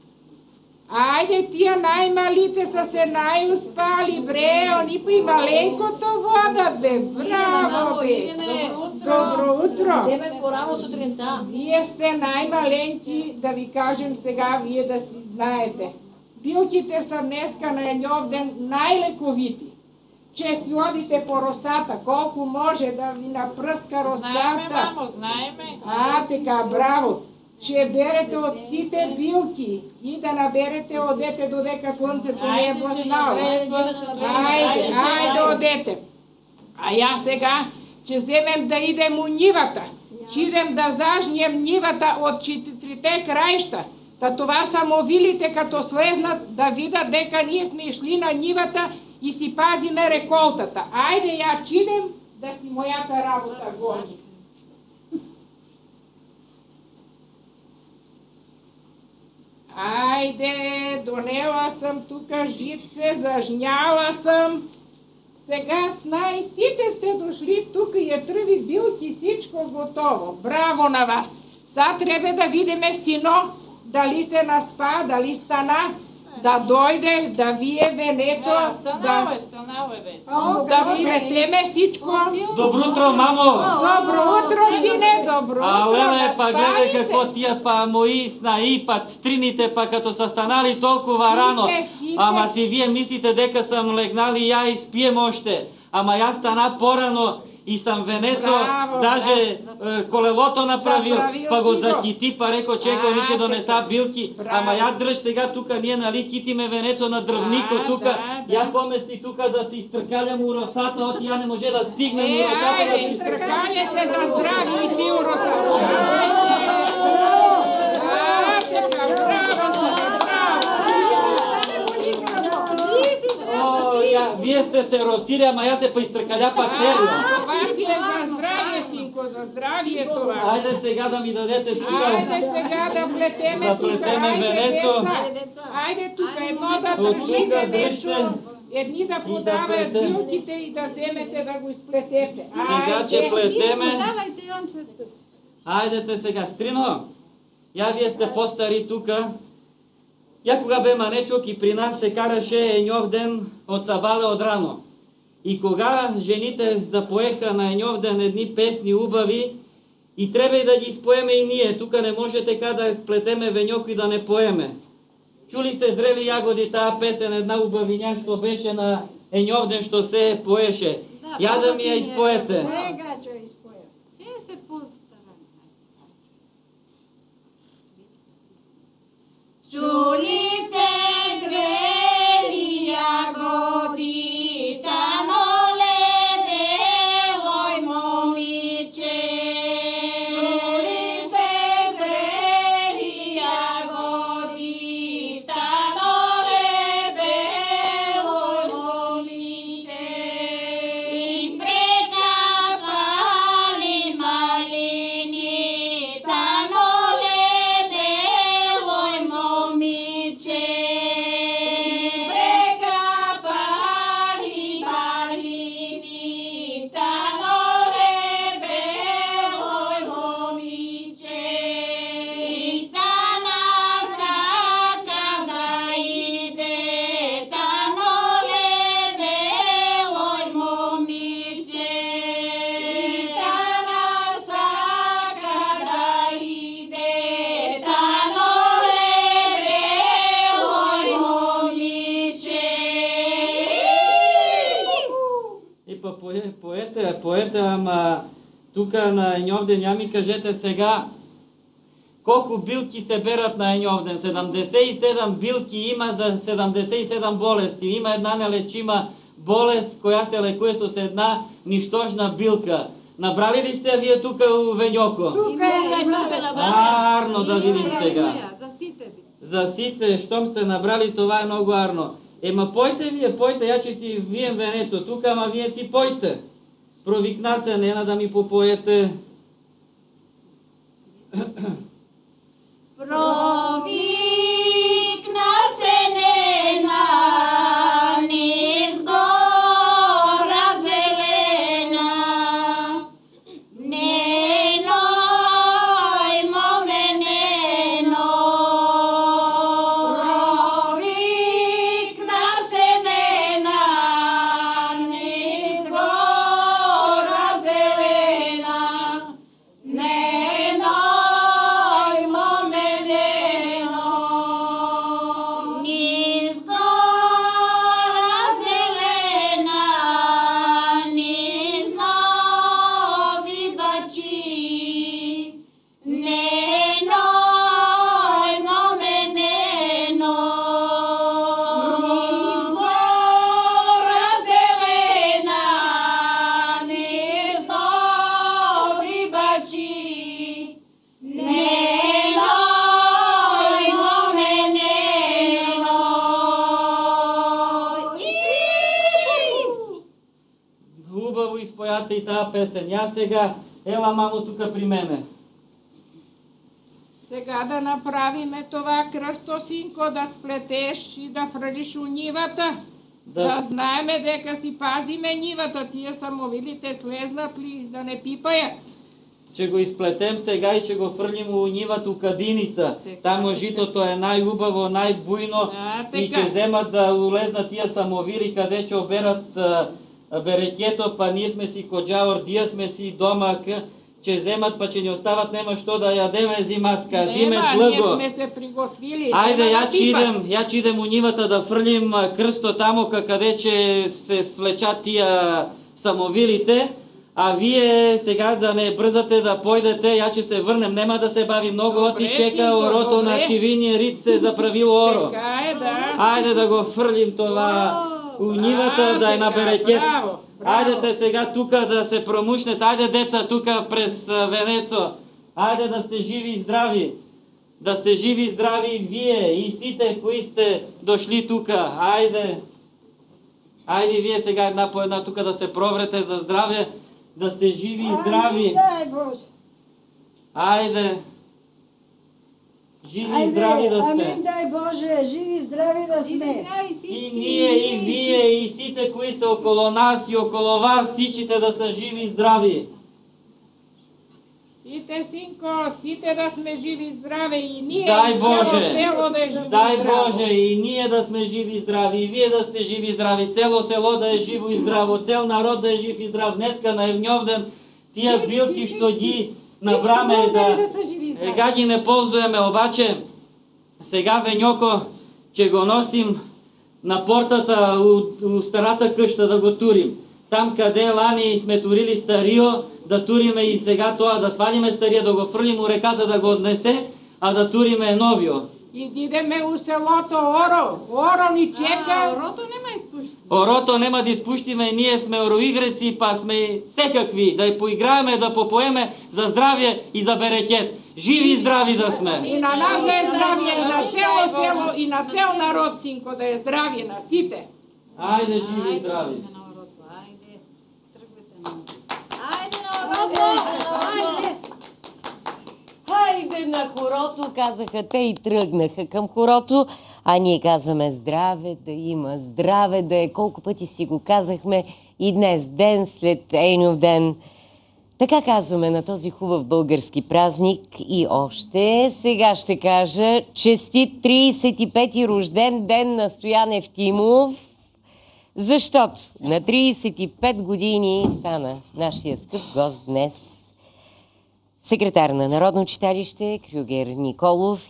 [SPEAKER 5] Айде, тия най-малите са се най-успали, бре, они по и маленькото вода, бе, браво, бе. Добро утро.
[SPEAKER 7] Деме по-рано сутринта.
[SPEAKER 5] Вие сте най-маленки, да ви кажем сега, вие да си знаете. Билките са днеска на еньов ден най-лековити. Че си одите по росата, колко може да ви напръска росата.
[SPEAKER 7] Знаеме, мамо, знаеме.
[SPEAKER 5] Така, браво. Че берете от сите билки и да наберете одете додека слънцето не е блъснало. Айде, одете. А я сега, че вземем да идем у нивата, че идем да зажнем нивата от 4 краища. Та това са мовилите, като слезнат, да видят дека ние сме шли на нивата и си пазиме реколтата. Айде, я чидем да си моята работа гони. Айде, донела съм тука житце, зажняла съм. Сега знай, сите сте дошли тук и е тръви билки, всичко готово. Браво на вас! Сега трябва да видиме сино, дали се наспа, дали стана, да дойде, да вие венецо,
[SPEAKER 7] Станало е вече.
[SPEAKER 5] да сплетеме всичко.
[SPEAKER 8] Добро утро, мамо!
[SPEAKER 5] Добро утро, сине, добро утро.
[SPEAKER 8] Леле, па гледай
[SPEAKER 5] наспали се.
[SPEAKER 8] какво тия па мои снаипат, стрините па като са станали толкова рано.
[SPEAKER 5] Сите.
[SPEAKER 8] Ама си вие мислите дека съм легнал и я изпием още. Ама я стана порано и съм венецо,
[SPEAKER 5] Браво,
[SPEAKER 8] даже колелото направил,
[SPEAKER 5] Заправил
[SPEAKER 8] па го
[SPEAKER 5] си го.
[SPEAKER 8] закити, па реко чекай ни, че донеса билки.
[SPEAKER 5] Браво.
[SPEAKER 8] Ама я дръж сега тука, ние нали китиме венецо на дръвнико
[SPEAKER 5] Да,
[SPEAKER 8] тука.
[SPEAKER 5] да.
[SPEAKER 8] Я помести тука да си изтркалям уросата, от я не може да стигнем уросата. да
[SPEAKER 5] Айде,
[SPEAKER 8] си
[SPEAKER 5] изтркаля се за здрави и ти уроса. Така, браво са, браво.
[SPEAKER 8] Вие сте се росили, ама я се поизтркаля пак серио.
[SPEAKER 5] Това си е за здравие, синко, за здравие това.
[SPEAKER 8] Айде сега да ми дадете тука.
[SPEAKER 5] Айде сега да плетеме
[SPEAKER 8] Да
[SPEAKER 5] тука.
[SPEAKER 8] плетеме
[SPEAKER 5] Айде,
[SPEAKER 8] венецо.
[SPEAKER 5] деца. Айде тука едно да
[SPEAKER 8] От
[SPEAKER 5] държите
[SPEAKER 8] тука
[SPEAKER 5] нещо.
[SPEAKER 8] дръжте.
[SPEAKER 5] Едни да подават
[SPEAKER 8] плетем.
[SPEAKER 5] билките и да вземете да го изплетете.
[SPEAKER 8] Сега, че
[SPEAKER 5] Айде.
[SPEAKER 8] плетеме. Айдете сега. Стрино, я вие сте по-стари тука. Я кога бе манечок и при нас се караше еньов ден от Сабале от рано. И кога жените запоеха на еньов ден едни песни убави, и трябва и да ги изпоеме и ние. Тука не може така да плетеме веньок и да не поеме. Чули се зрели ягоди тая песен, една убавиня, що беше на еньов ден, що се поеше. Я да ми я изпоете.
[SPEAKER 9] Чули се зрели ягоди, таноле белой момиче. Чули се зрели ягоди, таноле белой момиче. И прекапали малини, таноле белой момиче. Прекапали малини, таноле белой момиче. И тана сака да иде, таноле белой момиче. И тана сака да иде, таноле белой момиче.
[SPEAKER 8] И па поете, ама тука на Еньовден, я ми кажете сега, колко билки се берат на Еньовден? 77 билки има за 77 болести. Има една нелечима болест, коя се лекува с една нищожна билка. Набрали ли сте вие тука у Веньоко? Арно да видим сега. За сите, щом сте набрали, това е много арно. Ема пойте вие, пойте, я че си вием венецо тук, ама вие си пойте. Провикна се, нена да ми попоете.
[SPEAKER 9] Провикна се нена, низ гора зелена. Неной, моме, неной. Провикна се нена, низ гора зелена. Неной, моме, неной. Низ гора зелена, низ нови бачи. Неной, моме, неной. Низ гора зелена, низ нови бачи. Неной, моме, неной.
[SPEAKER 8] Хубаво изпояте и тази песен. Я сега, ела мамо тука при мене.
[SPEAKER 5] Сега да направиме това кръсто, синко, да сплетеш и да фралиш у нивата. Да знаеме дека си пазиме нивата. Тия самовилите слезнат ли да не пипаят.
[SPEAKER 8] че го изплетем сега и че го фърлим у нивата у Кадиница. Там житото е най-убаво, най-буйно и че вземат да улезнат тия самовили, къде че оберат берекето, па ние сме си коджавър, дия сме си дома, че вземат, па че не остават, нема що да ядеме зимаска, зиме длъго.
[SPEAKER 5] Ние сме се приготвили.
[SPEAKER 8] Айде, я чидем у нивата да фърлим кръсто тамо, къде че се свлечат тия самовилите, а вие сега да не бързате да пойдете, я че се върнем, нема да се бави много, ти чека орото на чивиния рит се заправило оро.
[SPEAKER 5] Така е, да.
[SPEAKER 8] Айде да го фърлим това у нивата, да е на берекет. Айде сега тука да се промушнете, айде деца тука през Венецо, айде да сте живи и здрави. Да сте живи и здрави вие и сите, кои сте дошли тука. Айде. Айде вие сега една по една тука да се проврете за здраве, да сте живи и здрави. Айде. Живи и здрави да сте.
[SPEAKER 6] Амин, дай Боже, живи и здрави да сме.
[SPEAKER 8] И ние, и вие, и сите, кои са около нас и около вас, всичите да са живи и здрави.
[SPEAKER 5] Сите, синко, сите да сме живи и здрави и ние,
[SPEAKER 8] Дай
[SPEAKER 5] и
[SPEAKER 8] Боже,
[SPEAKER 5] цяло село да е живо
[SPEAKER 8] дай
[SPEAKER 5] и здраво.
[SPEAKER 8] Боже, и ние да сме живи и здрави, и вие да сте живи и здрави, цело село да е живо и здраво, цел народ да е жив и здрав. Днеска на Евньовден тия билки, що ги набраме ега ги не ползваме, обаче сега Веньоко, че го носим на портата у старата къща да го турим. Там къде лани сме турили старио, да туриме и сега това, да свалиме стария, да го фърлим у реката да го отнесе, а да туриме новио.
[SPEAKER 5] И идеме у селото Оро. Оро ни чека.
[SPEAKER 9] Орото нема изпуща.
[SPEAKER 8] Орото нема да изпущиме, ние сме ороигреци, па сме всекакви, да поиграеме, да попоеме за здравие и за берекет. Живи и здрави да сме.
[SPEAKER 5] И на нас да е здравие, и на цяло село, и на цел народ, синко, да е здравие на сите.
[SPEAKER 8] Айде, живи и здрави.
[SPEAKER 9] Айде, тръгвайте на Айде на Орото!
[SPEAKER 1] Хайде на хорото, казаха те и тръгнаха към хорото, а ние казваме здраве да има, здраве да е. Колко пъти си го казахме и днес, ден след Еньов ден. Така казваме на този хубав български празник и още сега ще кажа честит 35-ти рожден ден на Стоян Евтимов, защото на 35 години стана нашия скъп гост днес. Секретар на Народно читалище Крюгер Николов,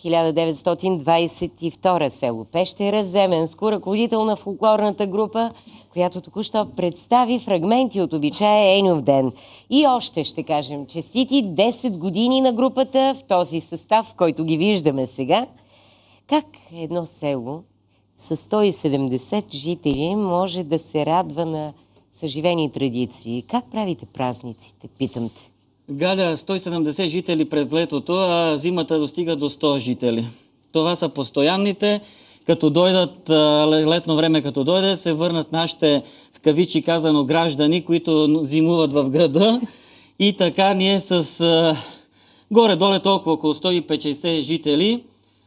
[SPEAKER 1] 1922 село Пещера, Земенско, ръководител на фолклорната група, която току-що представи фрагменти от обичая Еньов ден. И още ще кажем честити 10 години на групата в този състав, в който ги виждаме сега. Как едно село с 170 жители може да се радва на съживени традиции? Как правите празниците, питам те?
[SPEAKER 8] Галя, 170 жители през летото, а зимата достига до 100 жители. Това са постоянните. Като дойдат, летно време като дойде, се върнат нашите, в кавичи казано, граждани, които зимуват в града. И така ние с горе-доле толкова около 150 жители.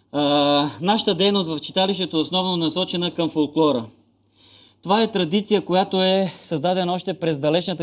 [SPEAKER 8] Нашата дейност в читалището е основно насочена към фолклора. Това е традиция, която е създадена още през далечната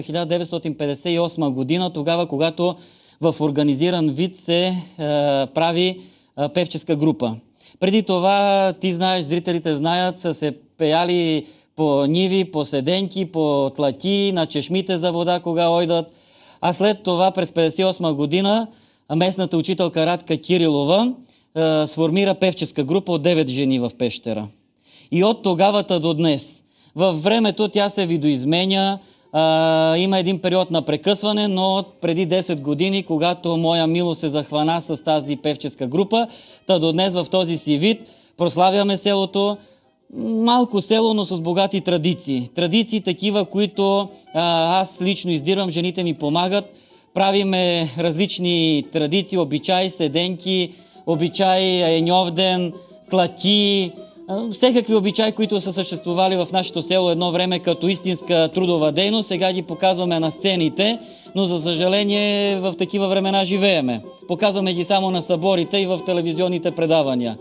[SPEAKER 8] 1958 година, тогава, когато в организиран вид се прави певческа група. Преди това, ти знаеш, зрителите знаят, са се пеяли по ниви, по седенки, по тлаки, на чешмите за вода, кога ойдат. А след това, през 1958 година, местната учителка Радка Кирилова сформира певческа група от 9 жени в Пещера. И от тогавата до днес. Във времето тя се видоизменя, има един период на прекъсване, но от преди 10 години, когато моя Мило се захвана с тази певческа група, та до днес в този си вид прославяме селото, малко село, но с богати традиции. Традиции такива, които аз лично издирвам, жените ми помагат. Правиме различни традиции, обичаи, седенки, обичаи Еньовден, тлаки, всекакви обичаи, които са съществували в нашето село едно време като истинска трудова дейност. Сега ги показваме на сцените, но за съжаление в такива времена живееме. Показваме ги само на съборите и в телевизионните предавания.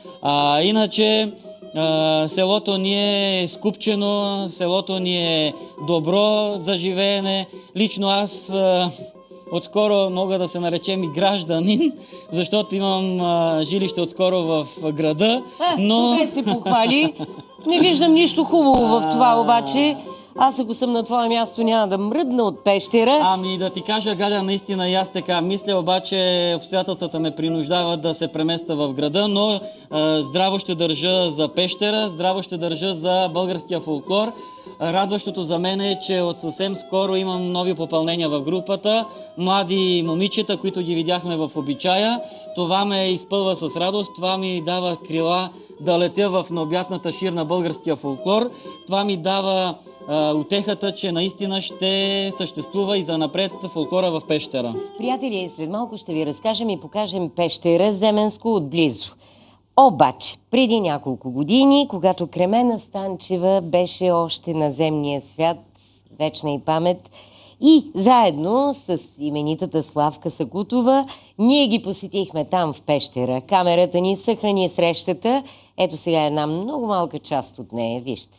[SPEAKER 8] Иначе селото ни е скупчено, селото ни е добро за живеене. Лично аз отскоро мога да се наречем и гражданин, защото имам жилище отскоро в града, но...
[SPEAKER 1] Добре се похвали. Не виждам нищо хубаво в това обаче. Аз ако съм на твое място няма да мръдна от Пещера.
[SPEAKER 8] Ами да ти кажа, Галя, наистина и аз така мисля, обаче обстоятелствата ме принуждават да се преместа в града, но здраво ще държа за Пещера, здраво ще държа за българския фолклор. Радващото за мен е, че от съвсем скоро имам нови попълнения в групата, млади момичета, които ги видяхме в обичая. Това ме изпълва с радост, това ми дава крила да летя в необятната шир на българския фолклор. Това ми дава утехата, че наистина ще съществува и занапред фолклора в Пещера.
[SPEAKER 1] Приятели, след малко ще ви разкажем и покажем Пещера Земенско отблизо. Обаче, преди няколко години, когато Кремена Станчева беше още на земния свят, вечна и памет, и заедно с именитата Славка Сакутова, ние ги посетихме там в Пещера. Камерата ни съхрани срещата. Ето сега една много малка част от нея. Вижте.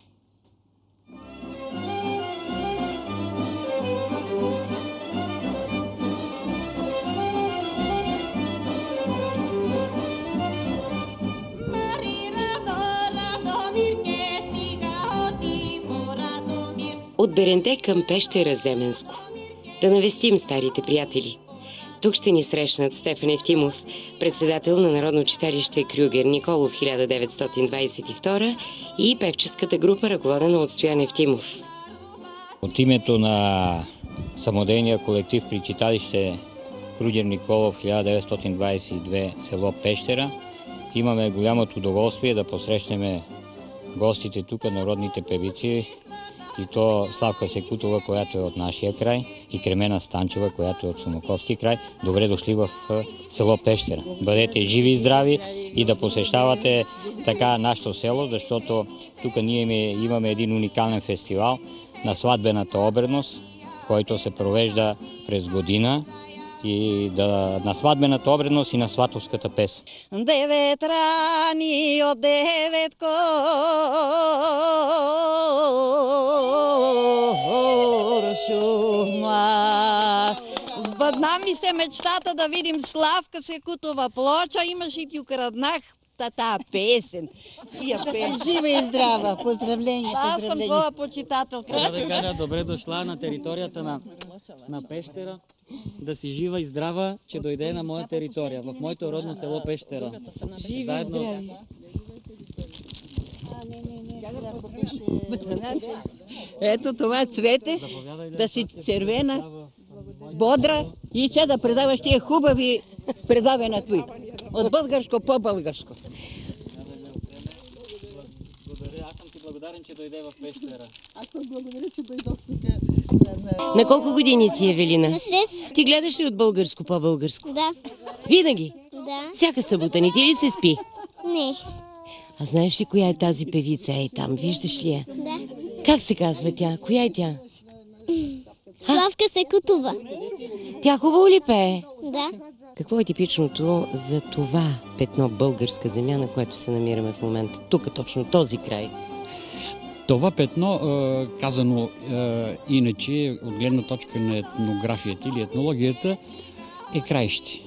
[SPEAKER 1] От Беренте към Пещера Земенско. Да навестим старите приятели. Тук ще ни срещнат Стефан Евтимов, председател на Народно читалище Крюгер Николов 1922 и певческата група, ръководена от Стоян Евтимов.
[SPEAKER 10] От името на самодейния колектив при читалище Крюгер Николов 1922 село Пещера имаме голямото удоволствие да посрещнем гостите тук, народните певици, и то Славка Секутова, която е от нашия край, и Кремена Станчева, която е от Сумаковски край. Добре дошли в село Пещера. Бъдете живи и здрави и да посещавате така нашето село, защото тук ние имаме един уникален фестивал на сватбената обредност, който се провежда през година, и на сватбената обредност и на сватовската песен.
[SPEAKER 9] 9 рани от 9 коршума. Сбъдна ми се мечтата да видим Славка Секутова плоча, имаш и ти украднах тата песен.
[SPEAKER 11] Жива и здрава. Поздравления.
[SPEAKER 9] Аз съм твоя почитателка.
[SPEAKER 8] Галя, добре дошла на територията на Пещера. Да си жива и здрава, че дойде на моя територия, в моето родно село Пещера.
[SPEAKER 9] Живи и здрави. Ето това цвете, да си червена, бодра и че да предаваш тия хубави предавания твои. От българско по българско.
[SPEAKER 8] Аз съм ти благодарен, че дойде в Пещера.
[SPEAKER 11] Аз съм благодаря, че дойдох тук.
[SPEAKER 1] На колко години си, Евелина?
[SPEAKER 12] На 6.
[SPEAKER 1] Ти гледаш ли от българско по българско?
[SPEAKER 12] Да.
[SPEAKER 1] Винаги?
[SPEAKER 12] Да.
[SPEAKER 1] Всяка събота не ти ли се спи?
[SPEAKER 12] Не.
[SPEAKER 1] А знаеш ли коя е тази певица? Ей там, виждаш ли я?
[SPEAKER 12] Да.
[SPEAKER 1] Как се казва тя? Коя е тя?
[SPEAKER 12] Славка Секутова.
[SPEAKER 1] Тя хубаво ли пее?
[SPEAKER 12] Да.
[SPEAKER 1] Какво е типичното за това петно българска земя, на което се намираме в момента? Тук точно този край.
[SPEAKER 13] Това петно, казано иначе, от гледна точка на етнографията или етнологията, е краище.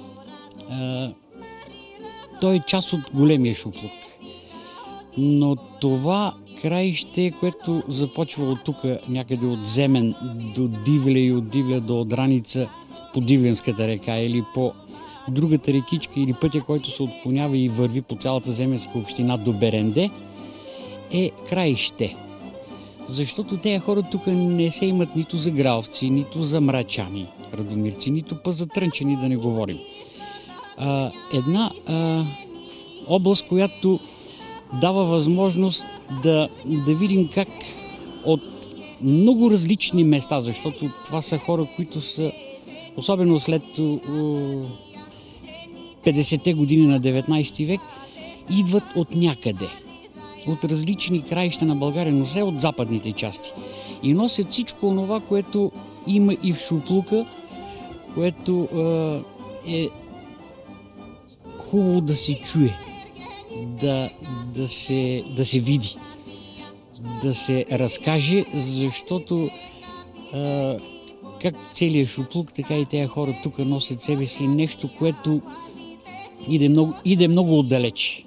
[SPEAKER 13] Той е част от големия шуплук. Но това краище, което започва от тук, някъде от Земен до Дивле и от Дивле до Одраница по Дивленската река или по другата рекичка или пътя, който се отклонява и върви по цялата земенска община до Беренде, е краище. Защото тези хора тук не се имат нито за гралвци, нито за мрачани, радомирци, нито па за трънчани, да не говорим. Една област, която дава възможност да видим как от много различни места, защото това са хора, които са, особено след 50-те години на 19 век, идват от някъде. От различни краища на България, но все от западните части. И носят всичко онова, което има и в шуплука, което е хубаво да се чуе, да се види, да се разкаже, защото как целият шуплук, така и тези хора тук носят себе си нещо, което иде много отдалеч.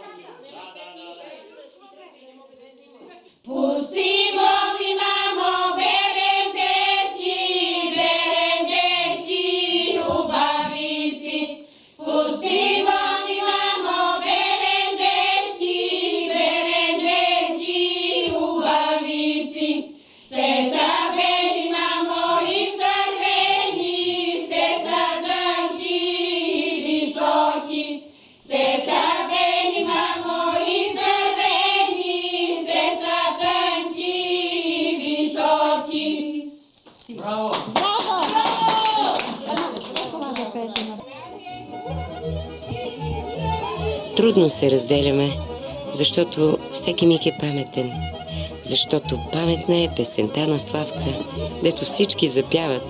[SPEAKER 1] Трудно се разделяме, защото всеки миг е паметен. Защото паметна е песента на Славка, дето всички запяват.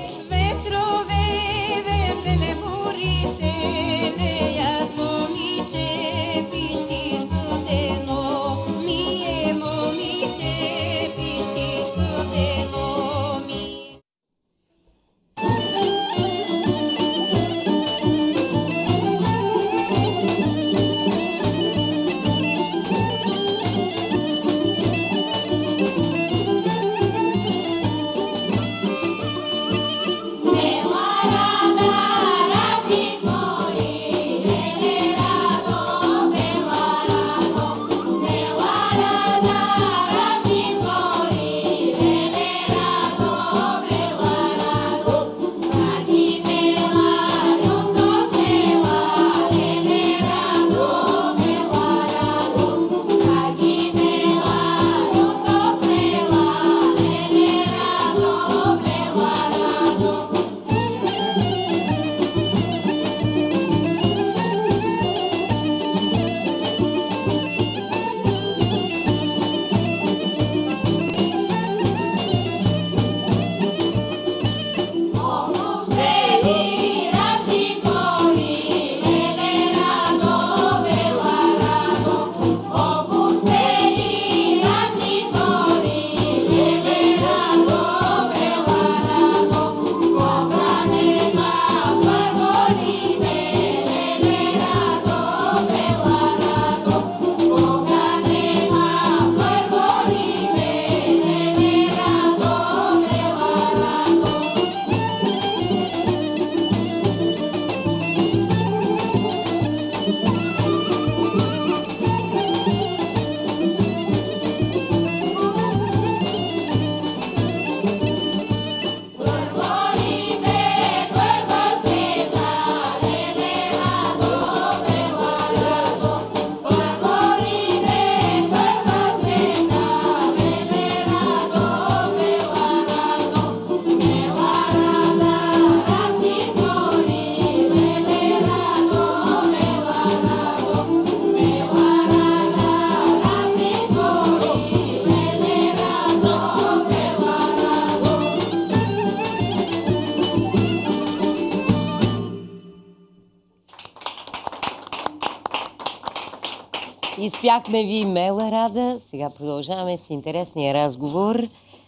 [SPEAKER 1] Изпяхме ви Мела Рада. Сега продължаваме с интересния разговор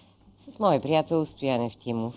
[SPEAKER 1] с мой приятел Стоян Евтимов.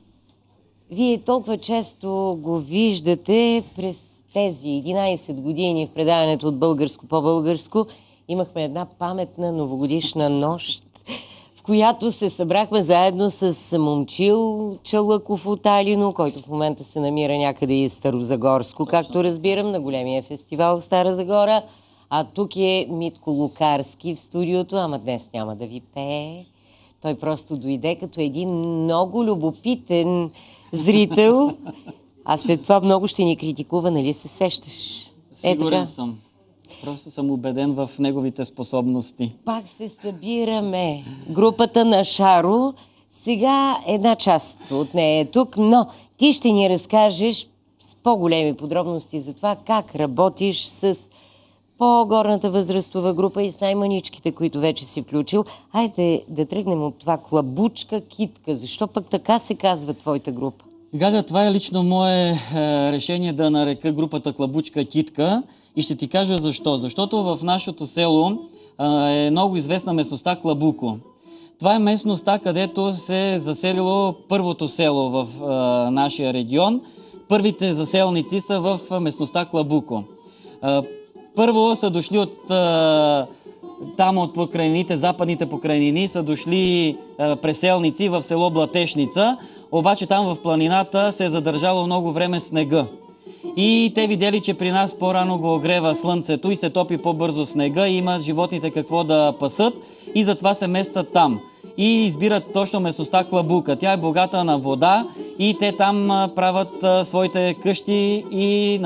[SPEAKER 1] Вие толкова често го виждате през тези 11 години в предаването от българско по българско. Имахме една паметна новогодишна нощ, в която се събрахме заедно с Момчил Чалъков от Алино, който в момента се намира някъде и Старозагорско, както разбирам, на големия фестивал в Стара Загора. А тук е Митко Лукарски в студиото, ама днес няма да ви пее. Той просто дойде като един много любопитен зрител, а след това много ще ни критикува, нали се сещаш?
[SPEAKER 3] Сигурен съм. Просто съм убеден в неговите способности.
[SPEAKER 1] Пак се събираме. Групата на Шаро. Сега една част от нея е тук, но ти ще ни разкажеш с по-големи подробности за това как работиш с по-горната възрастова група и с най-маничките, които вече си включил. Хайде да тръгнем от това Клабучка Китка. Защо пък така се казва твоята група?
[SPEAKER 3] Галя, това е лично мое решение да нарека групата Клабучка Китка и ще ти кажа защо. Защото в нашето село е много известна местността Клабуко.
[SPEAKER 8] Това е местността, където се е заселило първото село в нашия регион. Първите заселници са в местността Клабуко. Първо са дошли от там от покрайнините, западните покрайнини, са дошли преселници в село Блатешница, обаче там в планината се е задържало много време снега. И те видели, че при нас по-рано го огрева слънцето и се топи по-бързо снега и имат животните какво да пасат и затова се местят там. И избират точно местността Клабука. Тя е богата на вода и те там правят своите къщи и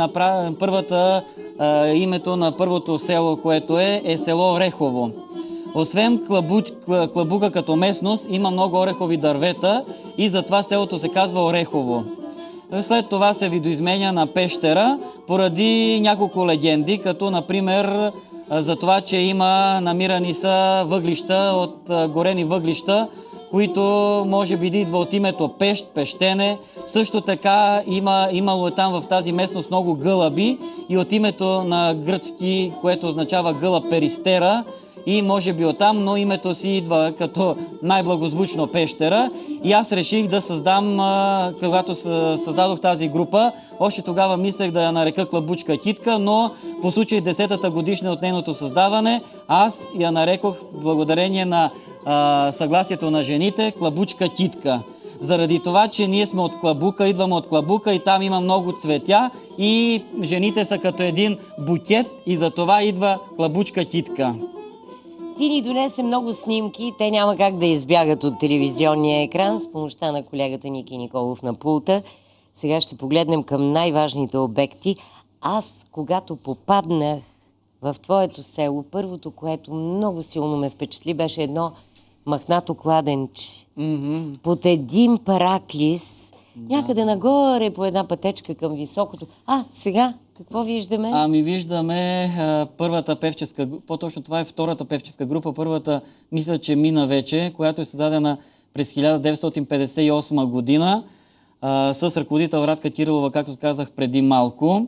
[SPEAKER 8] името на първото село, което е село Орехово. Освен Клабука като местност, има много орехови дървета и затова селото се казва Орехово. След това се видоизменя на Пещера поради няколко легенди, като например за това, че намирани са въглища, горени въглища, които може би идва от името Пещ, пещене. Също така имало е там в тази местност много гълъби и от името на гръцки, което означава гълъб Перистера, и може би оттам, но името си идва като най-благозвучно Пещера. И аз реших да създам, когато създадох тази група, още тогава мислех да я нарека Клабучка Китка, но по случай 10-та годишна от нейното създаване, аз я нарекох, благодарение на съгласието на жените, Клабучка Китка. Заради това, че ние сме от Клабука, идваме от Клабука и там има много цветя и жените са като един букет и за това идва Клабучка Китка.
[SPEAKER 1] Ти ни донесе много снимки, те няма как да избягат от телевизионния екран с помощта на колегата Ники Николов на пулта. Сега ще погледнем към най-важните обекти. Аз, когато попаднах в твоето село, първото, което много силно ме впечатли, беше едно махнато кладенче. Под един параклис, някъде нагоре по една пътечка към високото. Сега какво виждаме?
[SPEAKER 8] Виждаме първата певческа група, по-точно това е втората певческа група. Първата, мисля, че мина вече, която е създадена през 1958 година с ръководител Радка Кирилова, както казах преди малко.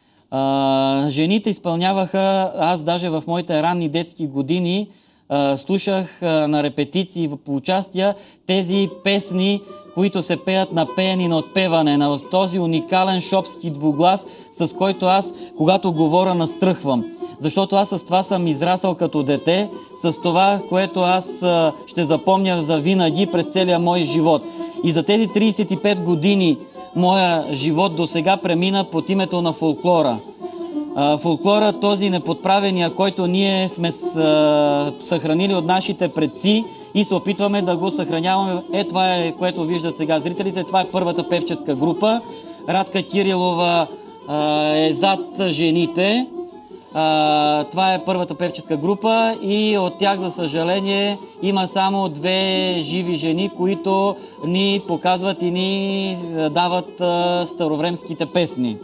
[SPEAKER 8] Жените изпълняваха, аз даже в моите ранни детски години слушах на репетиции по участия тези песни, които се пеят на пеене и на отпеване, на този уникален шопски двуглас, с който аз, когато говоря, настръхвам. Защото аз с това съм израсъл като дете, с това, което аз ще запомня за винаги през целия мой живот. И за тези 35 години моя живот до сега премина под името на фолклора. Фолклора, този неподправения, който ние сме съхранили от нашите предци и се опитваме да го съхраняваме. Това е, което виждат сега зрителите. Това е първата певческа група. Радка Кирилова е зад жените. Това е първата певческа група и от тях, за съжаление, има само две живи жени, които ни показват и ни дават старовремските песни.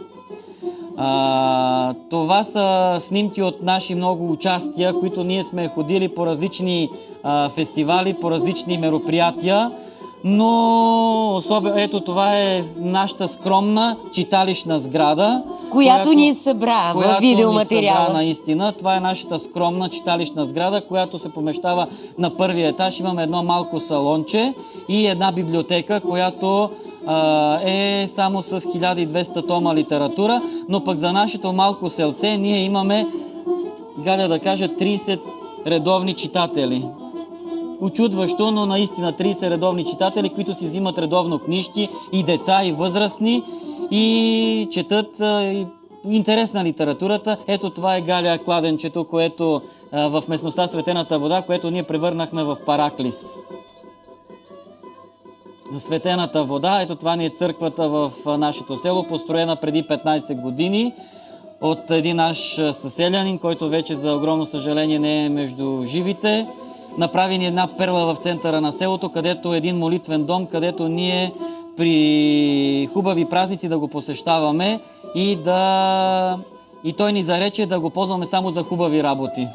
[SPEAKER 8] Това са снимки от наши много участия, които ние сме ходили по различни фестивали, по различни мероприятия, но ето това е нашата скромна читалищна сграда,
[SPEAKER 1] която ни събра в видеоматериала.
[SPEAKER 8] Наистина. Това е нашата скромна читалищна сграда, която се помещава на първия етаж. Имаме едно малко салонче и една библиотека, която е само с 1200 тома литература, но пък за нашето малко селце ние имаме, Галя да кажа, 30 редовни читатели. Учудващо, но наистина 30 редовни читатели, които си взимат редовно книжки, и деца, и възрастни, и четат интересна литературата. Ето това е Галя кладенчето, което в местността Светената вода, което ние превърнахме в параклис. Светената вода, ето това ни е църквата в нашето село, построена преди 15 години от един наш съселянин, който вече за огромно съжаление не е между живите. Направи ни една перла в центъра на селото, където е един молитвен дом, където ние при хубави празници да го посещаваме и той ни зарече да го ползваме само за хубави работи.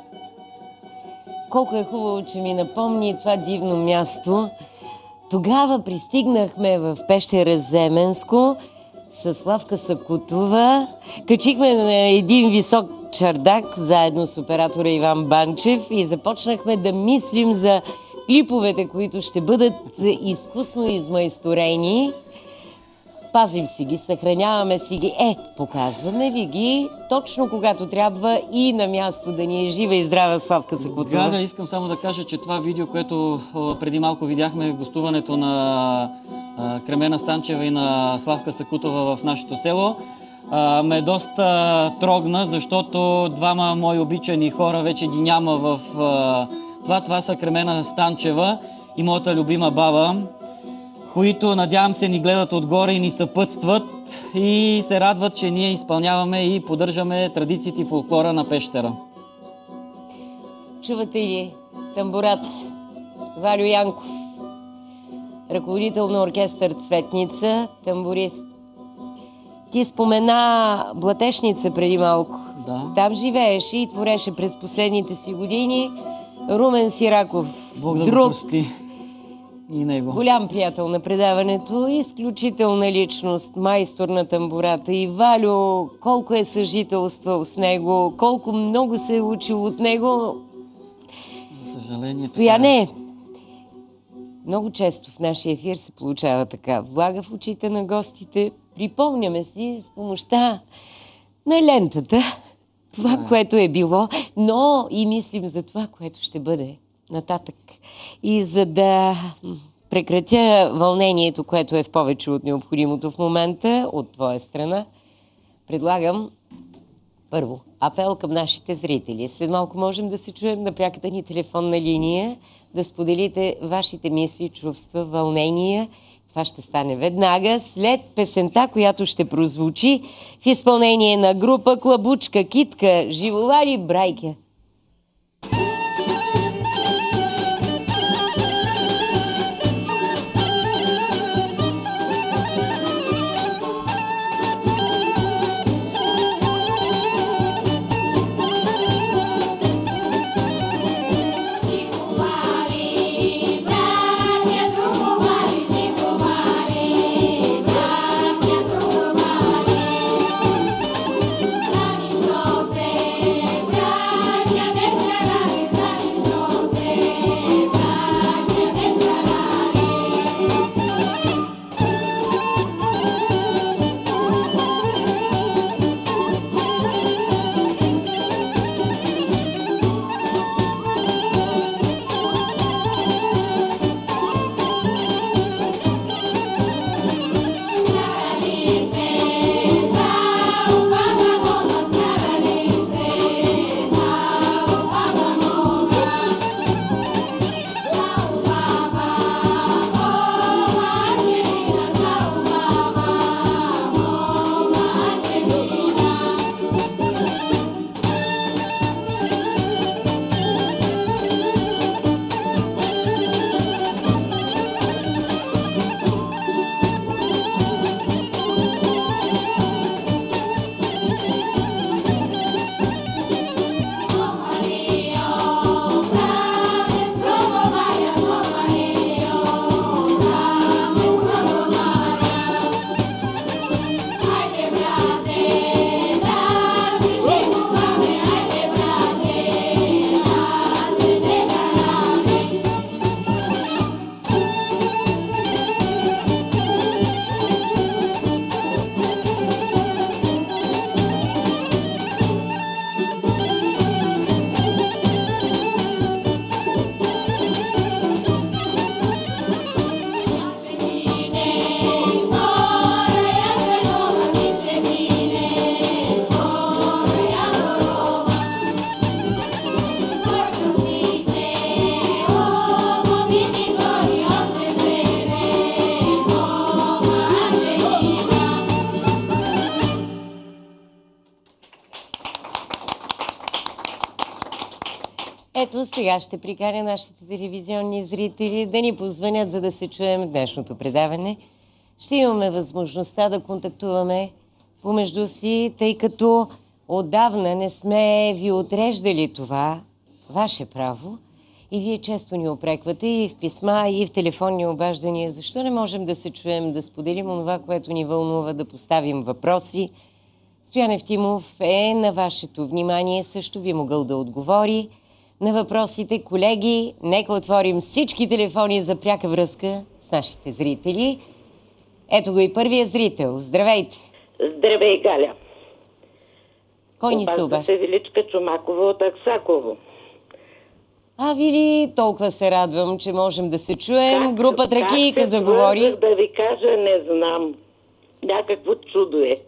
[SPEAKER 1] Колко е хубаво, че ми напомни това дивно място. Тогава пристигнахме в Пещера Земенско с Славка Сакутова. Качихме на един висок чардак заедно с оператора Иван Банчев и започнахме да мислим за клиповете, които ще бъдат изкусно измайсторени. Пазим си ги, съхраняваме си ги. Показваме ви ги точно когато трябва и на място. Да ни е жива и здрава Славка Сакутова.
[SPEAKER 3] Галя, искам само да кажа, че това видео, което преди малко видяхме, гостуването на Кремена Станчева и на Славка Сакутова в нашето село, ме доста трогна, защото двама мои обичани хора вече ги няма в това. Това са Кремена Станчева и моята любима баба, които, надявам се, ни гледат отгоре и ни съпътстват и се радват, че ние изпълняваме и поддържаме традициите и фолклора на Пещера.
[SPEAKER 1] Чувате ли тамбурат Валю Янков, ръководител на оркестър Цветница, тамбурист. Ти спомена Блатешница преди малко.
[SPEAKER 3] Да.
[SPEAKER 1] Там живееше и твореше през последните си години Румен Сираков.
[SPEAKER 3] Бог да го прости. И него.
[SPEAKER 1] Голям приятел на предаването, изключителна личност, майстор на тамбурата. И Валю, колко е съжителствал с него, колко много се е учил от него.
[SPEAKER 3] За съжаление.
[SPEAKER 1] Стояне, много често в нашия ефир се получава така. Влага в очите на гостите. Припомняме си с помощта на лентата това, което е било, но и мислим за това, което ще бъде нататък. И за да прекратя вълнението, което е в повече от необходимото в момента, от твоя страна, предлагам първо апел към нашите зрители. След малко можем да се чуем на пряката ни телефонна линия, да споделите вашите мисли, чувства, вълнения. Това ще стане веднага след песента, която ще прозвучи в изпълнение на група Клабучка, Китка, Живолари, Брайке. Ето сега ще приканя нашите телевизионни зрители да ни позвънят, за да се чуем в днешното предаване. Ще имаме възможността да контактуваме помежду си, тъй като отдавна не сме ви отреждали това, ваше право. И вие често ни опреквате и в писма, и в телефонни обаждания. Защо не можем да се чуем, да споделим това, което ни вълнува, да поставим въпроси? Стоян Евтимов е на вашето внимание, също би могъл да отговори. на въпросите. Колеги, нека отворим всички телефони за пряка връзка с нашите зрители. Ето го и първия зрител. Здравейте!
[SPEAKER 14] Здравей, Галя!
[SPEAKER 1] Кой ни се обажда?
[SPEAKER 14] се Величка Чомакова от Аксаково.
[SPEAKER 1] Вили, толкова се радвам, че можем да се чуем. Група Тракийка заговори.
[SPEAKER 14] Да ви кажа, не знам. Някакво чудо е.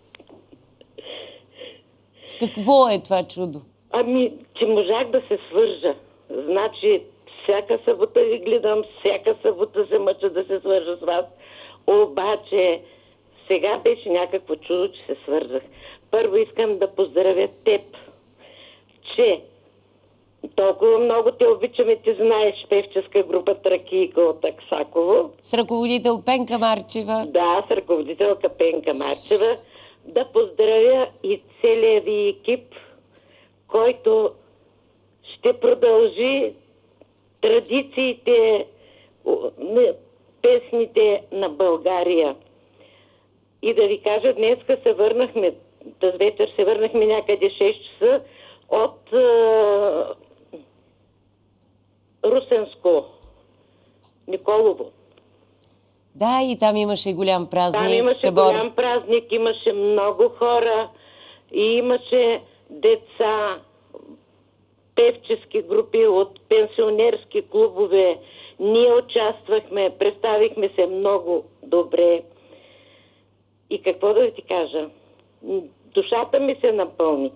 [SPEAKER 1] Какво е това чудо?
[SPEAKER 14] Че можах да се свържа. Значи, всяка събота ви гледам, всяка събота се мъча да се свържа с вас. Обаче, сега беше някакво чудо, че се свързах. Първо искам да поздравя теб, че толкова много те обичаме, ти знаеш, певческа група Тракийка от Аксаково.
[SPEAKER 1] С ръководител Пенка Марчева.
[SPEAKER 14] Да, с ръководителка Пенка Марчева. Да поздравя и целия ви екип, който ще продължи традициите, песните на България. И да ви кажа, днеска се върнахме, тази вечер се върнахме някъде 6 часа от Русенско, Николово.
[SPEAKER 1] Да, и там имаше голям празник.
[SPEAKER 14] Там имаше голям празник, имаше много хора и имаше деца, певчески групи от пенсионерски клубове. Ние участвахме, представихме се много добре. И какво да ти кажа? Душата ми се напълни.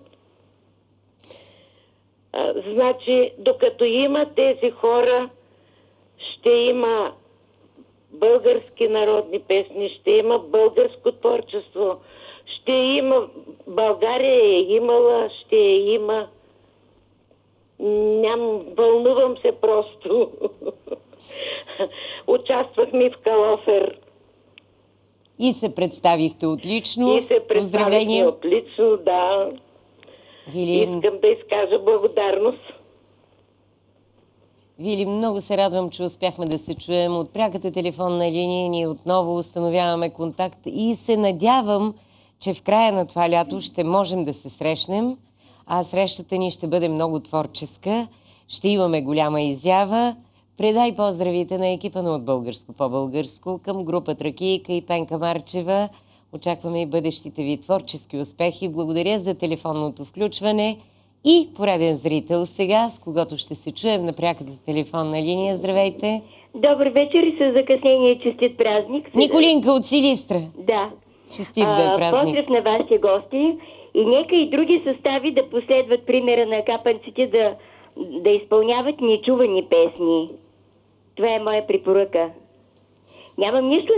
[SPEAKER 14] Значи, докато има тези хора, ще има български народни песни, ще има българско творчество, ще има... България е имала, ще има... Вълнувам се просто. Участвахме в Калофер.
[SPEAKER 1] И се представихте отлично.
[SPEAKER 14] И се представихме отлично, да. Искам да изкажа благодарност.
[SPEAKER 1] Вили, много се радвам, че успяхме да се чуем от пряката телефонна линия. Ние отново установяваме контакт и се надявам, че в края на това лято ще можем да се срещнем, а срещата ни ще бъде много творческа. Ще имаме голяма изява. Предай поздравите на екипа на От българско по-българско към група Тракийка и Пенка Марчева. Очакваме и бъдещите ви творчески успехи. Благодаря за телефонното включване. И пореден зрител сега, с когото ще се чуем на пряката телефонна линия. Здравейте!
[SPEAKER 15] Добър вечер и с закъснение честит празник.
[SPEAKER 1] Николинка от Силистра.
[SPEAKER 15] Да.
[SPEAKER 1] Честит да е празник.
[SPEAKER 15] Поздрав на вашите гости и нека и други състави да последват примера на капанците да изпълняват нечувани песни. Това е моя препоръка. Нямам нищо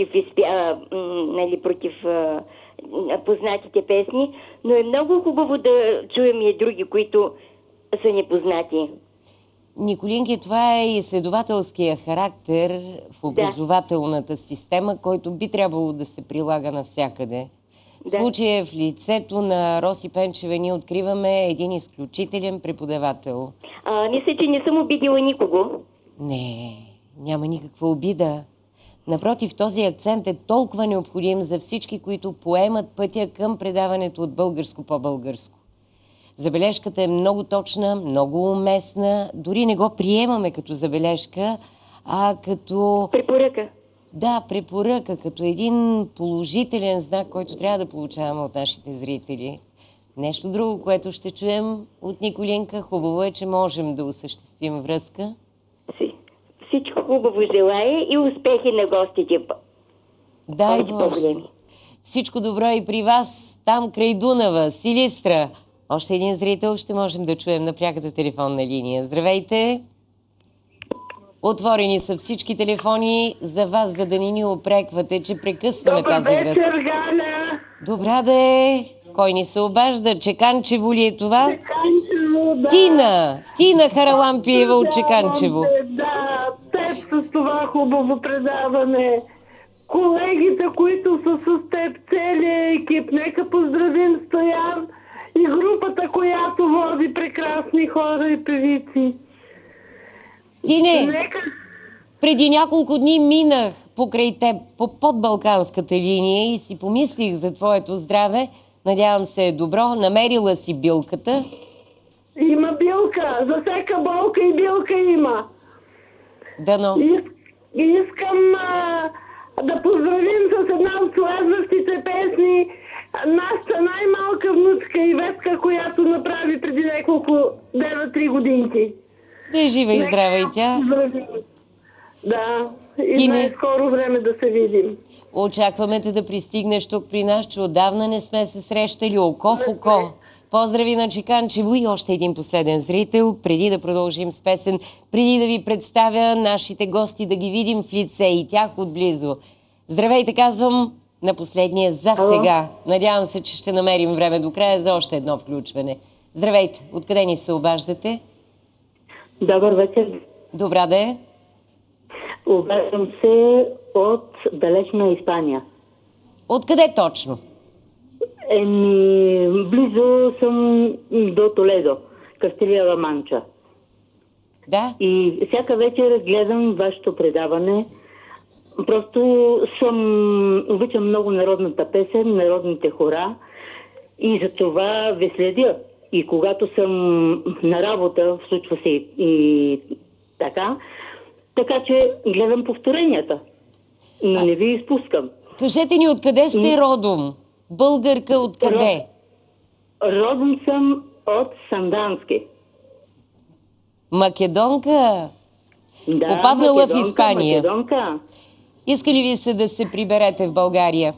[SPEAKER 15] против познатите песни, но е много хубаво да чуем и други, които са непознати.
[SPEAKER 1] Николинки, това е изследователския характер в образователната система, който би трябвало да се прилага навсякъде. В случая в лицето на Роси Пенчева ние откриваме един изключителен преподавател.
[SPEAKER 15] Мисля, че не съм обидила никого.
[SPEAKER 1] Не, няма никаква обида. Напротив, този акцент е толкова необходим за всички, които поемат пътя към предаването от българско по-българско. Забележката е много точна, много уместна. Дори не го приемаме като забележка, а като...
[SPEAKER 15] Препоръка.
[SPEAKER 1] Да, препоръка, като един положителен знак, който трябва да получаваме от нашите зрители. Нещо друго, което ще чуем от Николинка. Хубаво е, че можем да осъществим връзка.
[SPEAKER 15] Всичко хубаво желая и успехи на гостите.
[SPEAKER 1] Дай Боже. Всичко добро и при вас, там край Дунава, Силистра. Още един зрител ще можем да чуем на пряката телефонна линия. Здравейте! Отворени са всички телефони за вас, за да ни опреквате, че прекъсваме тази връзка.
[SPEAKER 16] Добър вечер, Галя!
[SPEAKER 1] Добра де! Кой ни се обажда? Чеканчево ли е това?
[SPEAKER 16] Чеканчево, да.
[SPEAKER 1] Тина Харалампиева от Чеканчево.
[SPEAKER 16] Да, теб с това хубаво предаване. Колегите, които са с теб, целият екип, нека поздравим Стоян и групата, която води прекрасни хора и певици.
[SPEAKER 1] Тине, преди няколко дни минах покрай теб по подбалканската линия и си помислих за твоето здраве. Надявам се е добро. Намерила си билката.
[SPEAKER 16] Има билка. За всяка болка и билка има.
[SPEAKER 1] Дано.
[SPEAKER 16] Искам да поздравим с една от следващите песни нашата най-малка внучка Ивеска, която направи преди няколко 9-3 годинки.
[SPEAKER 1] Да е жива и здрава и тя.
[SPEAKER 16] Да, и най-скоро време да се видим.
[SPEAKER 1] Очакваме те да пристигнеш тук при нас, че отдавна не сме се срещали око в око. Поздрави на Чиканчево и още един последен зрител, преди да продължим с песен, преди да ви представя нашите гости, да ги видим в лице и тях отблизо. Здравейте, казвам на последния за сега. Надявам се, че ще намерим време до края за още едно включване. Здравейте, откъде ни се обаждате?
[SPEAKER 17] Добър вечер.
[SPEAKER 1] Добра да е.
[SPEAKER 17] Обаждам се от далечна Испания.
[SPEAKER 1] Откъде точно?
[SPEAKER 17] Близо съм до Толедо, Кастилия-Ла Манча.
[SPEAKER 1] Да.
[SPEAKER 17] И всяка вечер гледам вашето предаване. Просто обичам много народната песен, народните хора и за това ви следя. И когато съм на работа, случва се и така че гледам повторенията, но не ви изпускам.
[SPEAKER 1] Кажете ни, откъде сте родом? Българка откъде?
[SPEAKER 17] Родом съм от Сандански.
[SPEAKER 1] Македонка?
[SPEAKER 17] Да,
[SPEAKER 1] попаднала в Испания.
[SPEAKER 17] Македонка.
[SPEAKER 1] Иска ли ви се да се приберете в България?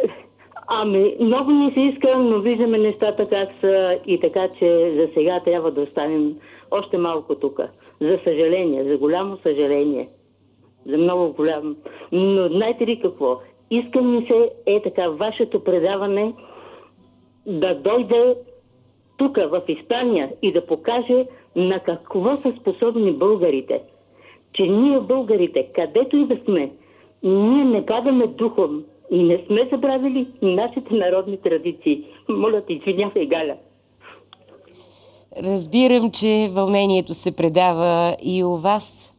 [SPEAKER 17] Много не се иска, но виждаме нещата как са и така, че за сега трябва да останем още малко тук. За съжаление, за голямо съжаление. За много голямо. Но знаете ли какво? Искам ми се така вашето предаване да дойде тук в Испания и да покаже на какво са способни българите. Че ние българите, където и да сме, ние не падаме духом и не сме забравили нашите народни традиции. Моля те, извинявай, Галя.
[SPEAKER 1] Разбирам, че вълнението се предава и у вас.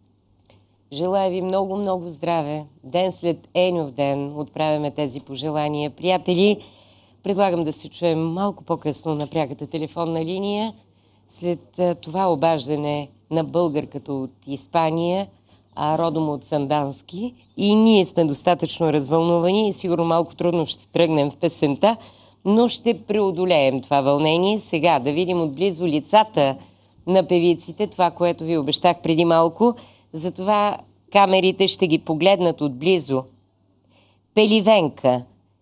[SPEAKER 1] Желая ви много здраве. Ден след Еньов ден отправяме тези пожелания. Приятели, предлагам да се чуем малко по-късно на пряката телефонна линия. След това обаждане на българката от Испания, а родом от Сандански. И ние сме достатъчно развълнувани и сигурно малко трудно ще тръгнем в песента, но ще преодолеем това вълнение. Сега да видим отблизо лицата на певиците, това, което ви обещах преди малко. Затова камерите ще ги погледнат отблизо. Пеливенка,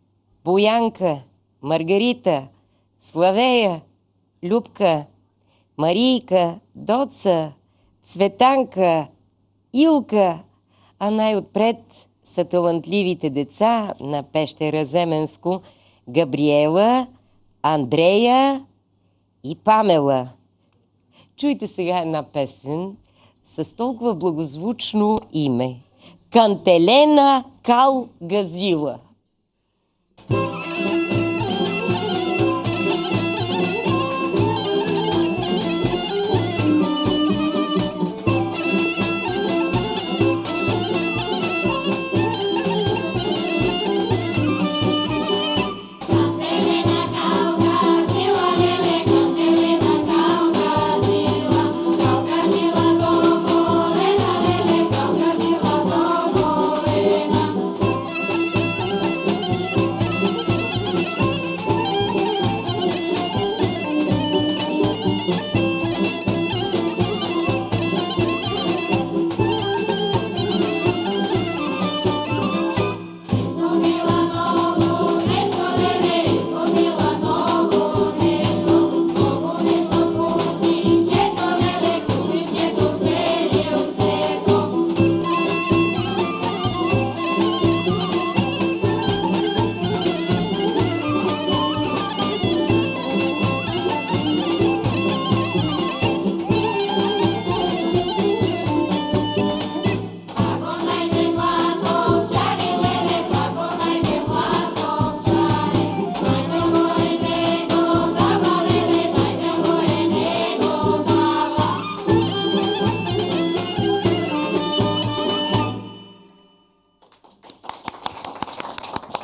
[SPEAKER 1] Боянка, Маргарита, Славея, Любка, Марийка, Доца, Цветанка, Илка, а най-отпред са талантливите деца на Пещера Земенско, Габриела, Андрея и Памела. Чуйте сега една песен с толкова благозвучно име. Кантелена Кал Газила.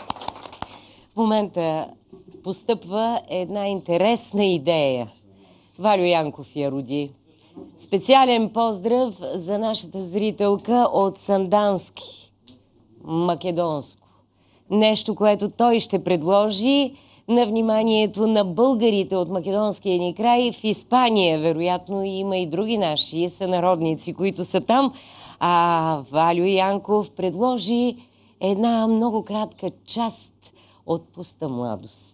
[SPEAKER 1] В момента постъпва една интересна идея. Валю Янков я роди. Специален поздрав за нашата зрителка от Сандански, македонско. Нещо, което той ще предложи на вниманието на българите от македонския ни край в Испания. Вероятно има и други наши сънародници, които са там. А Валю Янков предложи една много кратка част от Пуста младост.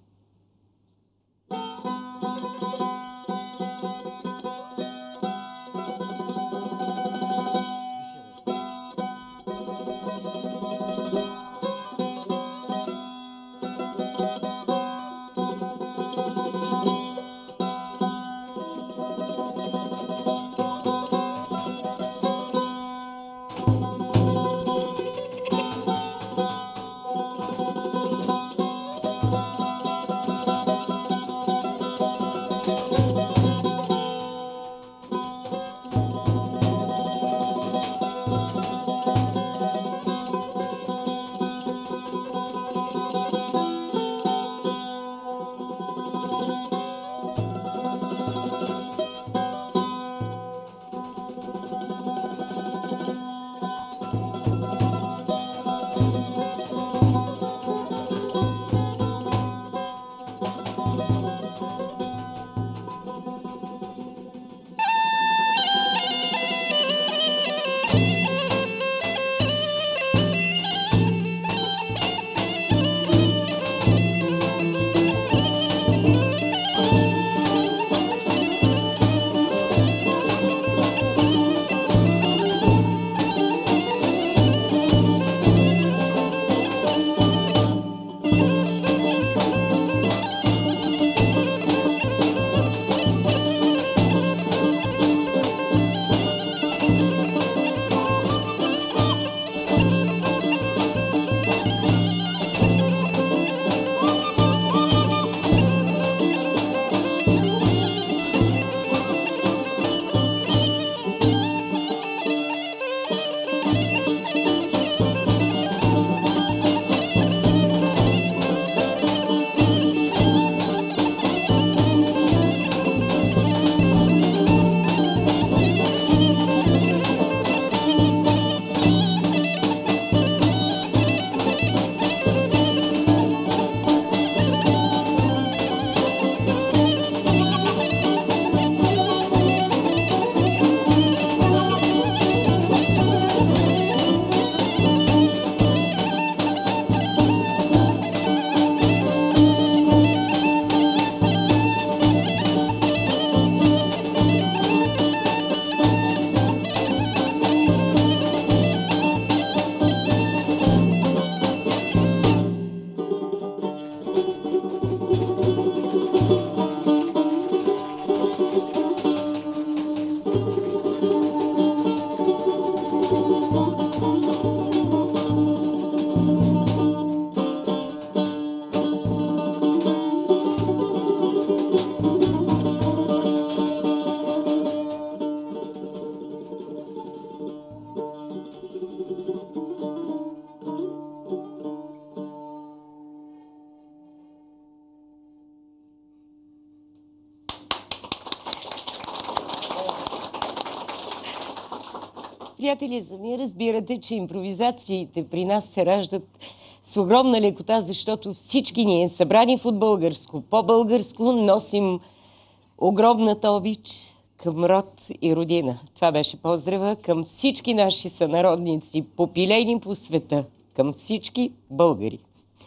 [SPEAKER 1] Приятели, сами разбирате, че импровизациите при нас се раждат с огромна лекота, защото всички ние, събрани в българско, по-българско, носим огромната обич към род и родина. Това беше поздрава към всички наши сънародници, попилени по света, към всички българи.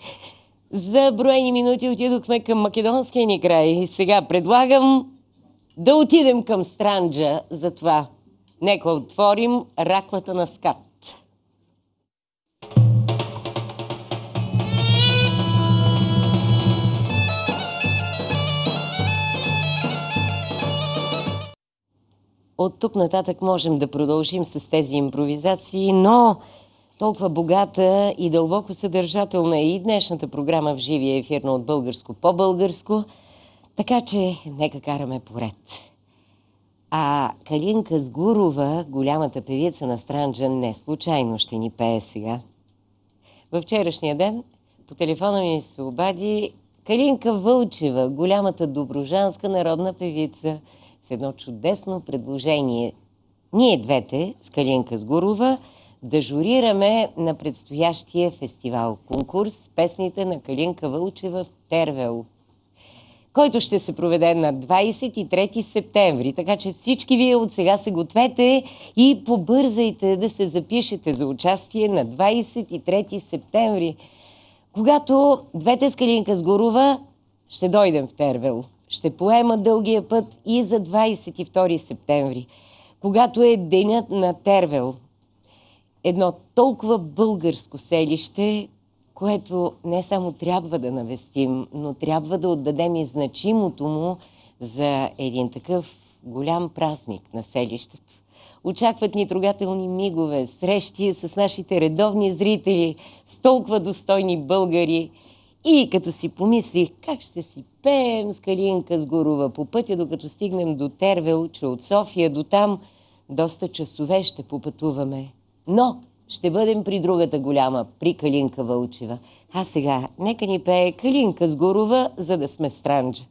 [SPEAKER 1] За броени минути отидохме към македонския ни край и сега предлагам да отидем към Странджа за това. Нека отворим раклата на скат. От тук нататък можем да продължим с тези импровизации, но толкова богата и дълбоко съдържателна е и днешната програма в живия ефир от българско по-българско, така че нека караме поред. А Калинка Сгурова, голямата певица на Странджа, не случайно ще ни пее сега. Във вчерашния ден по телефона ми се обади Калинка Вълчева, голямата доброжанска народна певица, с едно чудесно предложение. Ние двете, с Калинка Сгурова, да журираме на предстоящия фестивал, конкурс с песните на Калинка Вълчева в Тервел, който ще се проведе на 23 септември. Така че всички вие от сега се гответе и побързайте да се запишете за участие на 23 септември, когато двете с Калинка Сгурова ще дойдем в Тервел. Ще поема дългия път и за 22 септември, когато е денят на Тервел. Едно толкова българско селище, което не само трябва да навестим, но трябва да отдадем и значимото му за един такъв голям празник на селището. Очакват ни трогателни мигове, срещи с нашите редовни зрители, с толкова достойни българи. И като си помислих как ще си пеем с Калинка Сгурова по пътя, докато стигнем до Тервел, че от София до там доста часове ще попътуваме. Но ще бъдем при другата голяма, при Калинка Вълчева. А сега нека ни пее Калинка Сгурова, за да сме в Странджа.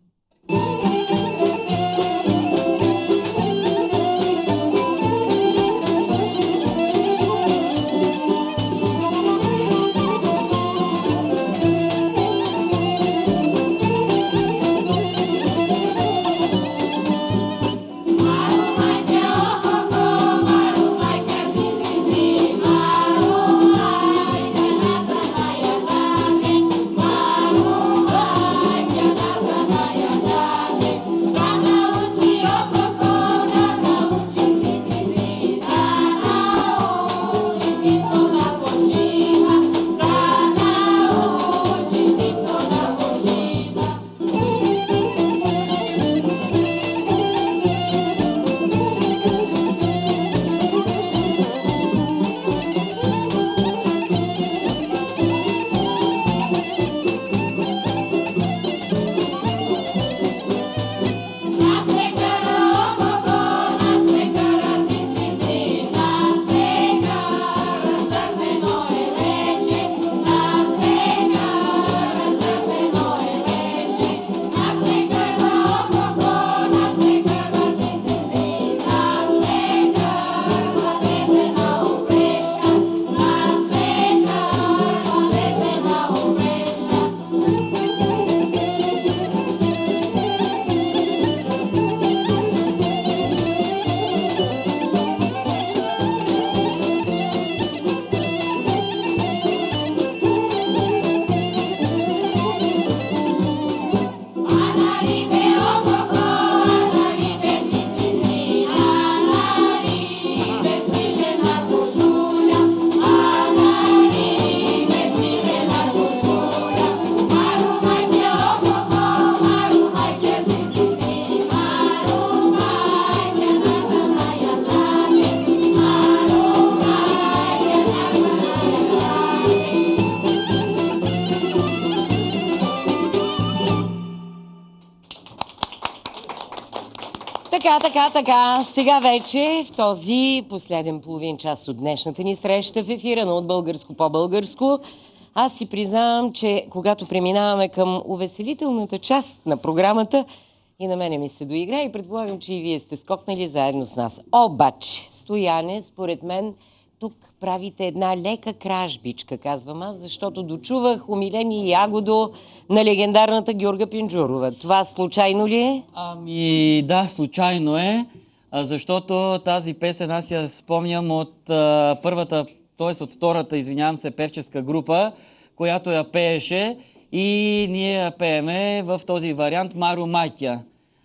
[SPEAKER 1] Така. Сега вече в този последен половин час от днешната ни среща в ефира на От българско по-българско, аз си признавам, че когато преминаваме към увеселителната част на програмата, и на мене ми се доигра и предполагам, че и вие сте скокнали заедно с нас. Обаче, Стояне, според мен, тук правите една лека кражбичка, казвам аз, защото дочувах умиление ягодо на легендарната Георга Пинджурова. Това случайно ли е?
[SPEAKER 3] Ами да, случайно е, защото тази песен аз я спомням от първата, т.е. от втората, извинявам се, певческа група, която я пееше и ние я пееме в този вариант Маро Матя.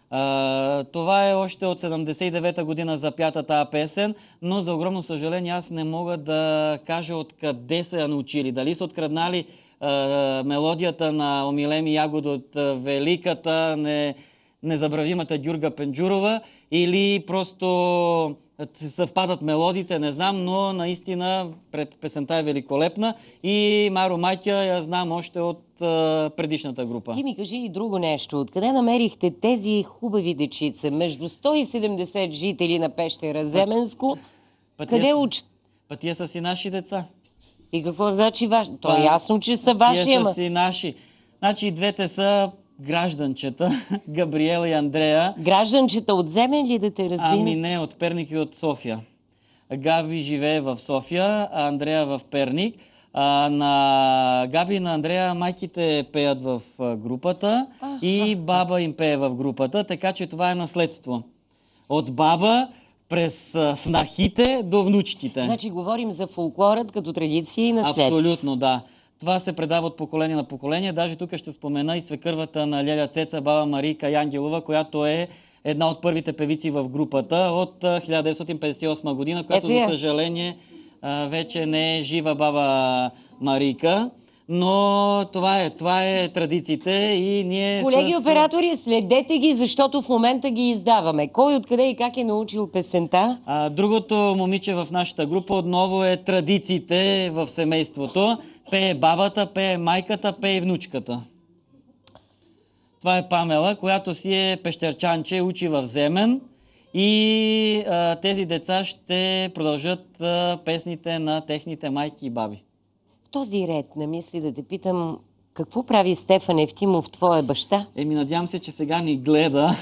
[SPEAKER 3] Това е още от 79-та година запята тази песен, но за огромно съжаление аз не мога да кажа откъде са я научили. Дали са откраднали мелодията на Умилеми ягодо от великата, незабравимата Георга Пенджурова, или просто съвпадат мелодиите, не знам, но наистина песента е великолепна и Маро Матя я знам още от предишната група.
[SPEAKER 1] Ти ми кажи и друго нещо. Откъде намерихте тези хубави дечица? Между 170 жители на Пещера Земенско. Къде учат?
[SPEAKER 3] Тия са си наши деца.
[SPEAKER 1] И какво значи ваши? То е ясно, че са ваши,
[SPEAKER 3] Тия са си наши. Значи двете са гражданчета, Габриела и Андрея.
[SPEAKER 1] Гражданчета от Земен ли да те разбира?
[SPEAKER 3] Ами не, от Перник и от София. Габи живее в София, а Андрея в Перник. На Габи и на Андрея майките пеят в групата и баба им пее в групата, така че това е наследство. От баба през снахите до внучките.
[SPEAKER 1] Значи говорим за фолклорът като традиция и наследство.
[SPEAKER 3] Абсолютно, да. Това се предава от поколение на поколение. Даже тук ще спомена и свекървата на Леля Цеца, баба Марийка Янгелова, която е една от първите певици в групата от 1958 година, която за съжаление вече не е жива баба Марийка. Но това е традициите и ние...
[SPEAKER 1] Колеги оператори, следете ги, защото в момента ги издаваме. Кой, откъде и как е научил песента?
[SPEAKER 3] Другото момиче в нашата група отново е традициите в семейството. Пее бабата, пее майката, пее внучката. Това е Памела, която си е пещерчанче, учи в Земен и тези деца ще продължат песните на техните майки и баби.
[SPEAKER 1] В този ред на мисли да те питам, какво прави Стефан Евтимов, твоя баща?
[SPEAKER 3] Надявам се, че сега ни гледа.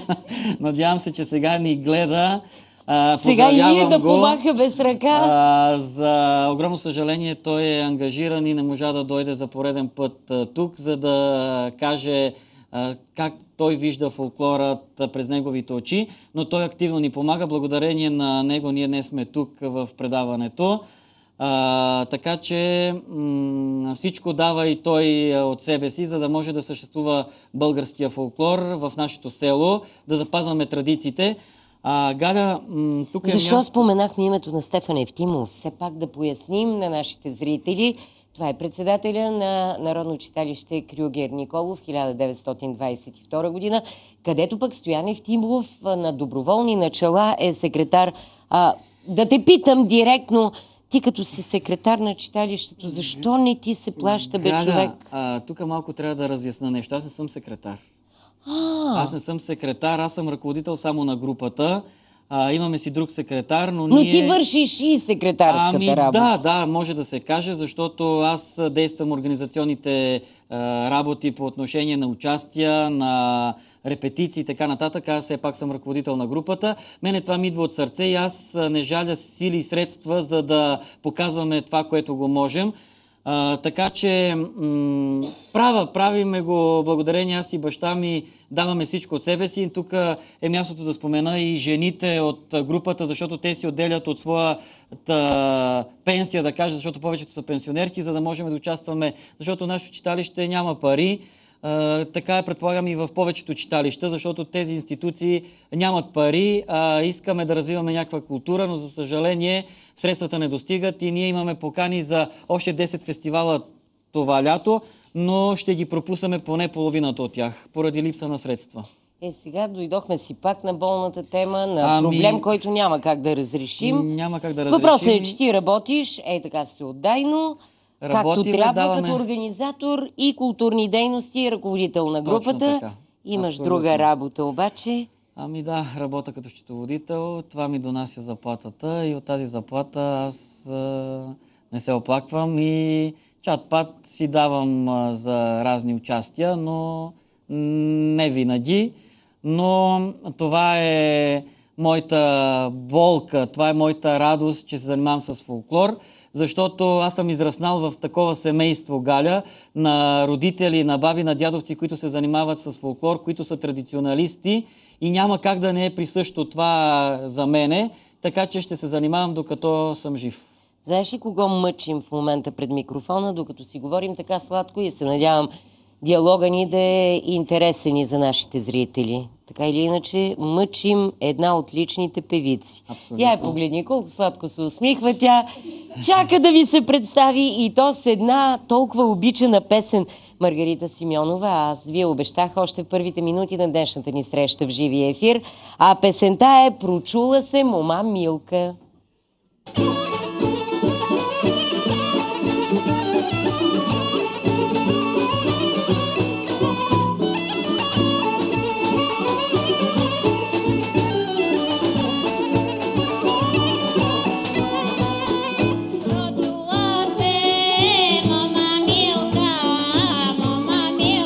[SPEAKER 1] Сега и ние да помаха без ръка.
[SPEAKER 3] За огромно съжаление той е ангажиран и не можа да дойде за пореден път тук, за да каже как той вижда фолклорът през неговите очи, но той активно ни помага. Благодарение на него ние днес сме тук в предаването. Така че всичко дава и той от себе си, за да може да съществува българския фолклор в нашето село, да запазваме традициите. Галя, тук е
[SPEAKER 1] Защо споменахме името на Стефан Евтимов? Все пак да поясним на нашите зрители. Това е председателя на Народно читалище Крюгер Николов 1922 година, където пък Стоян Евтимов на доброволни начала е секретар. Да те питам директно, ти като си секретар на читалището, защо не ти се плаща, бе, човек?
[SPEAKER 3] Тук малко трябва да разясна нещо. Аз не съм секретар. Аз не съм секретар, аз съм ръководител само на групата. Имаме си друг секретар, но
[SPEAKER 1] ти вършиш и секретарската работа.
[SPEAKER 3] Да, може да се каже, защото аз действам организационните работи по отношение на участия, на репетиции и така нататък. Аз все пак съм ръководител на групата. Мене това ми идва от сърце и аз не жаля сили и средства, за да показваме това, което го можем. Така че правиме го благодарение, аз и баща ми даваме всичко от себе си. Тук е мястото да спомена и жените от групата, защото те си отделят от своята пенсия, да кажа, защото повечето са пенсионерки, за да можем да участваме, защото нашето читалище няма пари. Така е, предполагам, и в повечето читалища, защото тези институции нямат пари, искаме да развиваме някаква култура, но за съжаление средствата не достигат и ние имаме покани за още 10 фестивала това лято, но ще ги пропуснем поне половината от тях, поради липса на средства.
[SPEAKER 1] Сега дойдохме си пак на болната тема, на проблем, който няма как да разрешим.
[SPEAKER 3] Няма как да разрешим.
[SPEAKER 1] Въпросът е, че ти работиш, така всеотдайно, както трябва, като организатор и културни дейности и ръководител на групата. Имаш друга работа обаче.
[SPEAKER 3] Работя като счетоводител. Това ми донася заплатата и от тази заплата аз не се оплаквам и чат-пат си давам за разни участия, но не винаги. Но това е моята болка, това е моята радост, че се занимавам с фолклор. Защото аз съм израснал в такова семейство, Галя, на родители, на баби, на дядовци, които се занимават с фолклор, които са традиционалисти и няма как да не е присъщо това за мене, така че ще се занимавам докато съм жив.
[SPEAKER 1] Знаеш ли кого мъчим в момента пред микрофона, докато си говорим така сладко и се надявам диалога ни да е интересен и за нашите зрители? Така или иначе, мъчим една от личните певици.
[SPEAKER 3] Абсолютно.
[SPEAKER 1] Я погледни колко сладко се усмихва тя. Чака да ви се представи и то с една толкова обичана песен. Маргарита Симеонова. Вие обещах още в първите минути на днешната ни среща в живия ефир. А песента е "Прочула се мома Милка".
[SPEAKER 12] Mama Milka,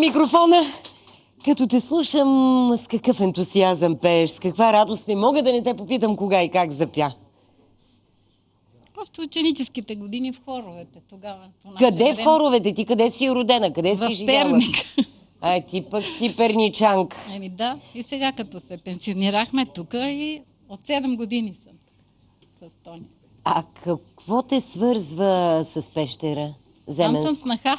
[SPEAKER 1] микрофона. Като те слушам, с какъв ентусиазъм пееш, с каква радост, не мога да не те попитам кога и как запя.
[SPEAKER 9] Още ученическите години в хоровете тогава.
[SPEAKER 1] Къде в хоровете? Ти къде си родена? Къде си живяла?
[SPEAKER 9] В Перник.
[SPEAKER 1] Ти пък си перничанка.
[SPEAKER 9] Да, и сега като се пенсионирахме тук и от 7 години съм с Тони.
[SPEAKER 1] А какво те свързва с Пещера?
[SPEAKER 9] Там съм снаха.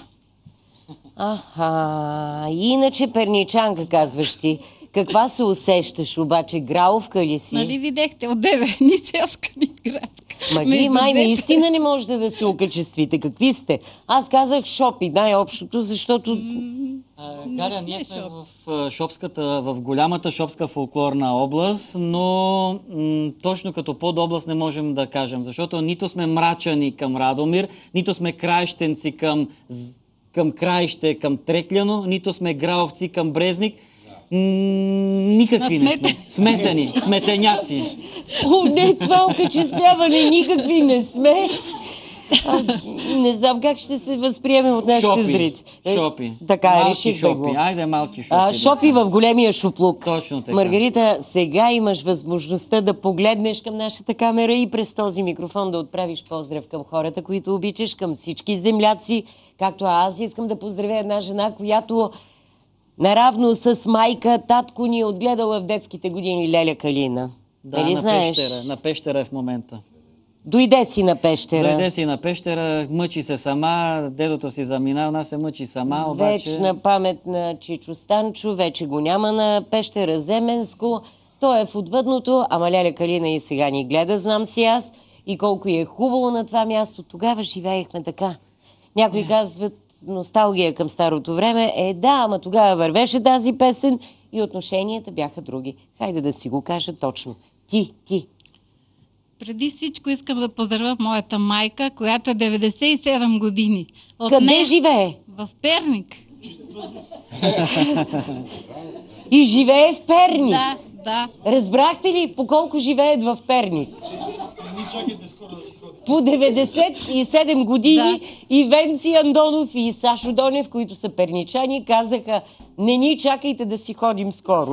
[SPEAKER 1] Аха, иначе перничанка, казваш ти. Каква се усещаш обаче? Граловка ли си?
[SPEAKER 9] Нали видяхте отдеве, ни селска, ни градска.
[SPEAKER 1] Вие май наистина не можете да се окачествите. Какви сте? Аз казах шопи, най-общото, защото...
[SPEAKER 3] Галя, ние сме в голямата шопска фолклорна област, но точно като подобласт не можем да кажем, защото нито сме мрачани към Радомир, нито сме краищенци към Краище, към Трекляно, нито сме граловци към Брезник. Никакви не сме. Сметани, сметеняци.
[SPEAKER 1] Не, това окачествяване никакви не сме. Не знам как ще се възприемем от нашите зрители.
[SPEAKER 3] Шопи.
[SPEAKER 1] Така,
[SPEAKER 3] малки шопи. Айде малки шопи.
[SPEAKER 1] Шопи в големия шуплук.
[SPEAKER 3] Точно така.
[SPEAKER 1] Маргарита, сега имаш възможността да погледнеш към нашата камера и през този микрофон да отправиш поздрав към хората, които обичаш, към всички земляци. Както аз искам да поздравя една жена, която наравно с майка, татко ни е отгледала в детските години, Леля Калина.
[SPEAKER 3] Да, на Пещера е в момента.
[SPEAKER 1] Дойде си на Пещера.
[SPEAKER 3] Дойде си на Пещера, мъчи се сама, дедото си замина, она се мъчи сама, обаче...
[SPEAKER 1] Вечна памет на Чичо Станчо, вече го няма на Пещера Земенско. Той е в отвъдното, ама Леля Калина и сега ни гледа, знам си аз. И колко е хубаво на това място. Тогава живеехме така. Някои казват носталгия към старото време. Да, ама тогава вървеше тази песен и отношенията бяха други. Хайде да си го кажа точно. Ти.
[SPEAKER 9] Преди всичко искам да поздравя моята майка, която е 97 години.
[SPEAKER 1] Къде живее?
[SPEAKER 9] В Перник.
[SPEAKER 1] И живее в Перник?
[SPEAKER 9] Да.
[SPEAKER 1] Разбрахте ли по колко живеят в Перник? По 97 години и Венци Андонов и Сашо Донев, които са перничани, казаха: не ни чакайте да си ходим скоро.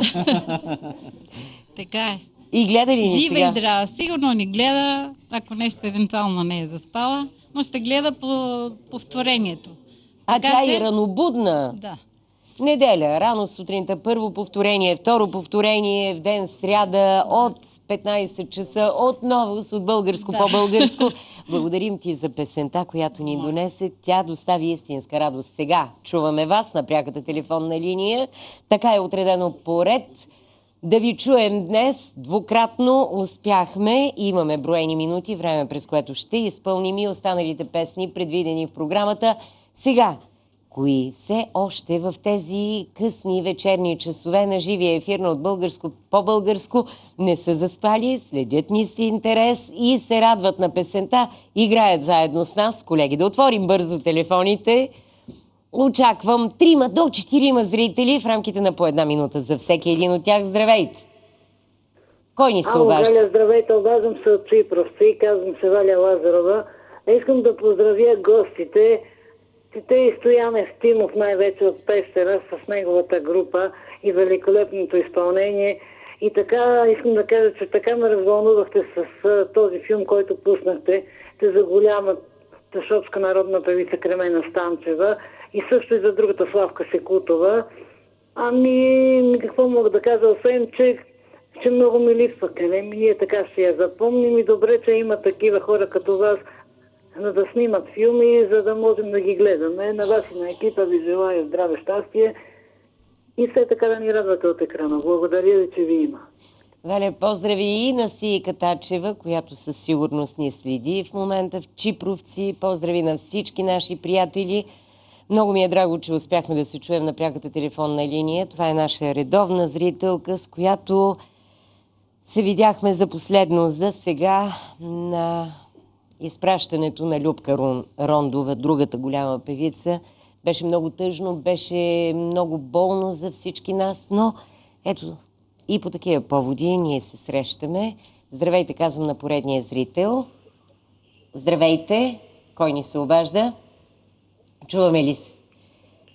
[SPEAKER 9] Така е.
[SPEAKER 1] И гледа ли ни сега?
[SPEAKER 9] Жива и здрава. Сигурно ни гледа, ако нещо евентуално не е заспала, но ще гледа по повторението.
[SPEAKER 1] Тя е ранобудна.
[SPEAKER 9] Да.
[SPEAKER 1] Неделя, рано сутринта, първо повторение, второ повторение, в ден сряда от 15 часа, отново с от българско по-българско. Благодарим ти за песента, която ни донесе. Тя достави истинска радост. Сега чуваме вас на пряката телефонна линия. Така е отредено поред. Да ви чуем днес двукратно. Успяхме. Имаме броени минути, време през което ще изпълним и останалите песни, предвидени в програмата. Сега, кои все още в тези късни вечерни часове на живия ефир на от българско по-българско не са заспали, следят ни с интерес и се радват на песента, играят заедно с нас. Колеги, да отворим бързо телефоните. Очаквам 3 до 4 зрители в рамките на по 1 минута за всеки един от тях. Здравейте! Кой ни се обажда?
[SPEAKER 18] Галя, здравейте, обаждам се от Ципровци, казвам се Валя Лазарова. Искам да поздравя гостите, те и Стоян Евтимов, най-вече от Пещера, с неговата група и великолепното изпълнение. И така искам да кажа, че така ме развълнувахте с този филм, който пуснахте, за голямата шопска народна певица Кремена Станчева и също и за другата Славка Секутова. Какво мога да кажа, освен, че много ми липсва Калем. Ние така ще я запомним и добре, че има такива хора като вас, да снимат филми, за да можем да ги гледаме. На вас и на екипа ви желая здраве, щастие и все така да ни радвате от екрана. Благодаря ви, че ви има.
[SPEAKER 1] Валя, поздрави и на Сийка Тачева, която със сигурност ни следи в момента в Чипровци. Поздрави на всички наши приятели. Много ми е драго, че успяхме да се чуем на пряката телефонна линия. Това е наша редовна зрителка, с която се видяхме за последно за сега на изпращането на Любка Рондова, другата голяма певица. Беше много тъжно, беше много болно за всички нас, но ето и по такива поводи ние се срещаме. Здравейте, казвам на поредния зрител. Здравейте! Кой ни се обажда? Чуваме ли се?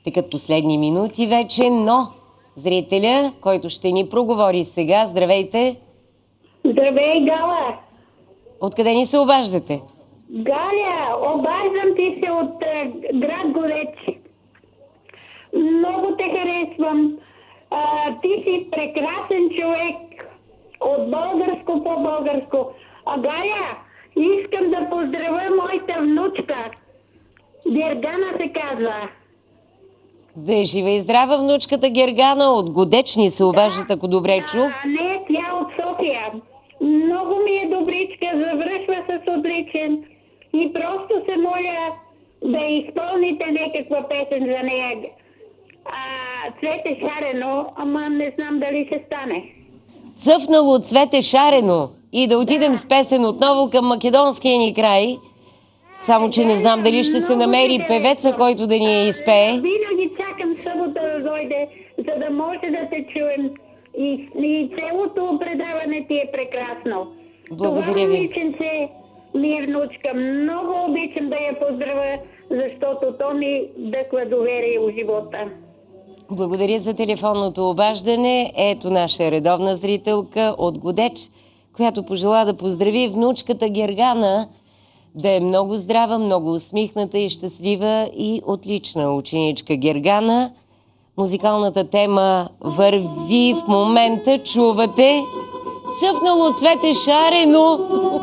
[SPEAKER 1] Текат последни минути вече, но зрителя, който ще ни проговори сега, здравейте!
[SPEAKER 19] Здравей, Гала!
[SPEAKER 1] Откъде ни се обаждате?
[SPEAKER 19] Галя, обаждам ти се от град Горец. Много те харесвам. Ти си прекрасен човек. От българско по българско. Галя, искам да поздравя моята внучка. Гергана се казва.
[SPEAKER 1] Да е жива и здрава внучката Гергана. От Годечни се обаждат, ако добре чух.
[SPEAKER 19] Не, тя от София. Много ми е добричка, завършва с отличен. И просто се моля да изпълните някаква песен за нея. Цвете шарено, ама не знам дали ще стане.
[SPEAKER 1] Цъфнало цвете шарено. И да отидем с песен отново към македонския ни край. Само, че не знам дали ще се намери певеца, който да ни я изпее.
[SPEAKER 19] Винаги чакам събота да дойде, за да може да те чуем. И целото предаване ти е прекрасно.
[SPEAKER 1] Благодаря
[SPEAKER 19] Това
[SPEAKER 1] ви.
[SPEAKER 19] момиченце ми е внучка. Много обичам да я поздравя, защото то ми дъхва доверие в живота.
[SPEAKER 1] Благодаря за телефонното обаждане. Ето наша редовна зрителка от Годеч, която пожела да поздрави внучката Гергана, да е много здрава, много усмихната и щастлива и отлична ученичка Гергана. Музикалната тема върви в момента, чувате. Цъфнало цвете шарено.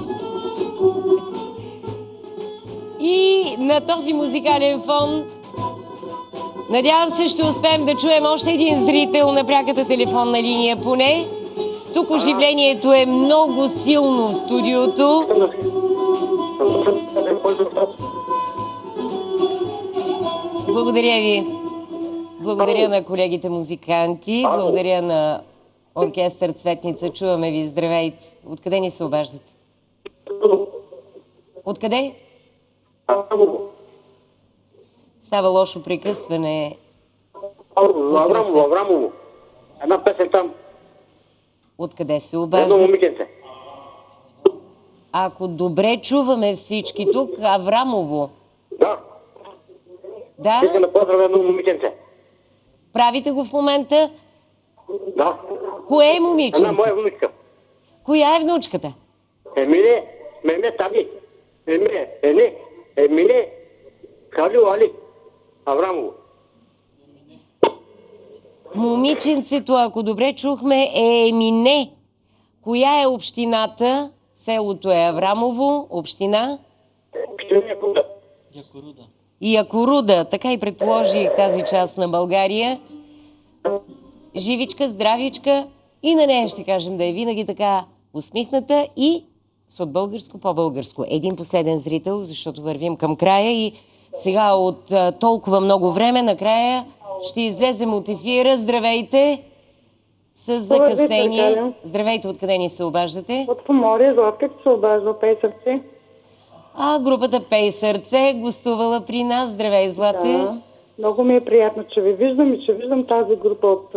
[SPEAKER 1] И на този музикален фон надявам се ще успеем да чуем още един зрител на пряката телефонна линия поне. Тук оживлението е много силно в студиото. Благодаря ви. Благодаря на колегите музиканти. Благодаря на оркестър Цветница. Чуваме ви. Здравейте. Откъде ни се обаждате? Откъде? Става лошо прекъсване.
[SPEAKER 20] Аврамово. Една песен там.
[SPEAKER 1] Откъде се
[SPEAKER 20] Едно
[SPEAKER 1] обаждате?
[SPEAKER 20] момиченце.
[SPEAKER 1] Ако добре чуваме всички тук, Аврамово.
[SPEAKER 20] Да.
[SPEAKER 1] Да?
[SPEAKER 20] Искам да поздравя едно момиченце.
[SPEAKER 1] Правите го в момента?
[SPEAKER 20] Да.
[SPEAKER 1] Кое е момиченце?
[SPEAKER 20] Една моя внучка.
[SPEAKER 1] Коя е внучката?
[SPEAKER 20] Емиле Таби. Емиле Халю Али Аврамово.
[SPEAKER 1] Момиченцето, ако добре чухме, е Емине. Коя е общината? Селото е Аврамово, община? Якоруда. Така и предположих тази част на България. Живичка, здравичка и на нея ще кажем да е винаги така усмихната и с от българско по-българско. Един последен зрител, защото вървим към края и сега от толкова много време накрая ще излезем от ефира. Здравейте! С закъснение. Здравейте, откъде ни се обаждате?
[SPEAKER 21] От Поморие, Златка се обажда, Пей сърце.
[SPEAKER 1] Групата Пей сърце гостувала при нас. Здравей, Злате.
[SPEAKER 21] Да. Много ми е приятно, че ви виждам и че виждам тази група от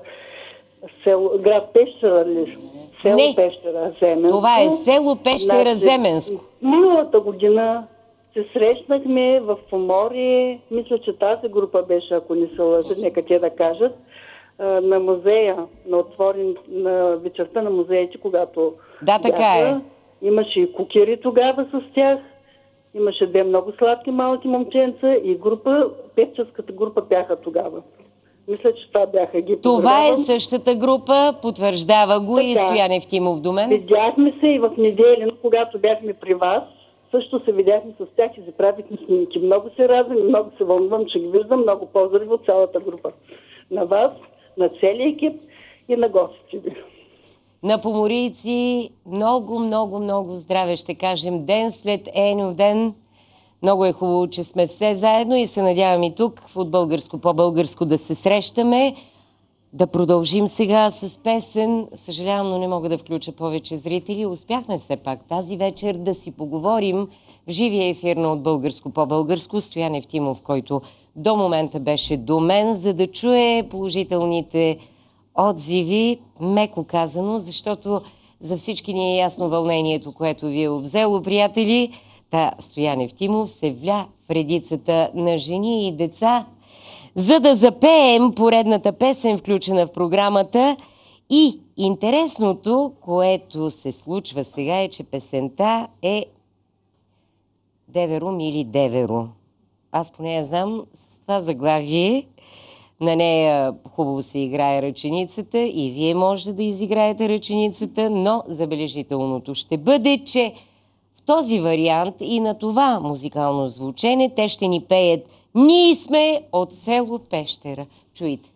[SPEAKER 21] град Пещера. Село Пещера, Земенско.
[SPEAKER 1] Това е село Пещера, Земенско.
[SPEAKER 21] Миналата година се срещнахме в Поморие. Мисля, че тази група беше, ако не се лъжа, нека те да кажат, на музея, на вечерта на музеите, когато
[SPEAKER 1] така е.
[SPEAKER 21] Имаше и кукери тогава с тях. Имаше две много сладки малки момченца и певческата група бяха тогава. Мисля, че това бяха ги.
[SPEAKER 1] Това е същата група, потвърждава го и Стоян Евтимов до мен.
[SPEAKER 21] Видяхме се и в неделя, когато бяхме при вас. Също се видяхме с тях и заправихме снимки. Много се радвам и много се вълнувам, че ги виждам. Много поздрави от цялата група. На вас, на целия екип и на гостите ви.
[SPEAKER 1] На поморийци много, много, много здраве ще кажем ден след Енов ден. Много е хубаво, че сме все заедно и се надявам и тук от българско по-българско да се срещаме. Да продължим сега с песен. Съжалявам, но не мога да включа повече зрители. Успяхме все пак тази вечер да си поговорим в живия ефир на от българско по-българско. Стоян Евтимов, който до момента беше до мен, за да чуе положителните отзиви, меко казано, защото за всички ни е ясно вълнението, което ви е обзело, приятели. Стоян Евтимов се вля в редицата на жени и деца, за да запеем поредната песен, включена в програмата. И интересното, което се случва сега, е, че песента е Деверо мили Деверо. Аз поне я знам с това заглавие. На нея хубаво се играе ръченицата и вие можете да изиграете ръченицата, но забележителното ще бъде, че в този вариант и на това музикално звучене те ще ни пеят "Ние сме от село Пещера". Чуйте!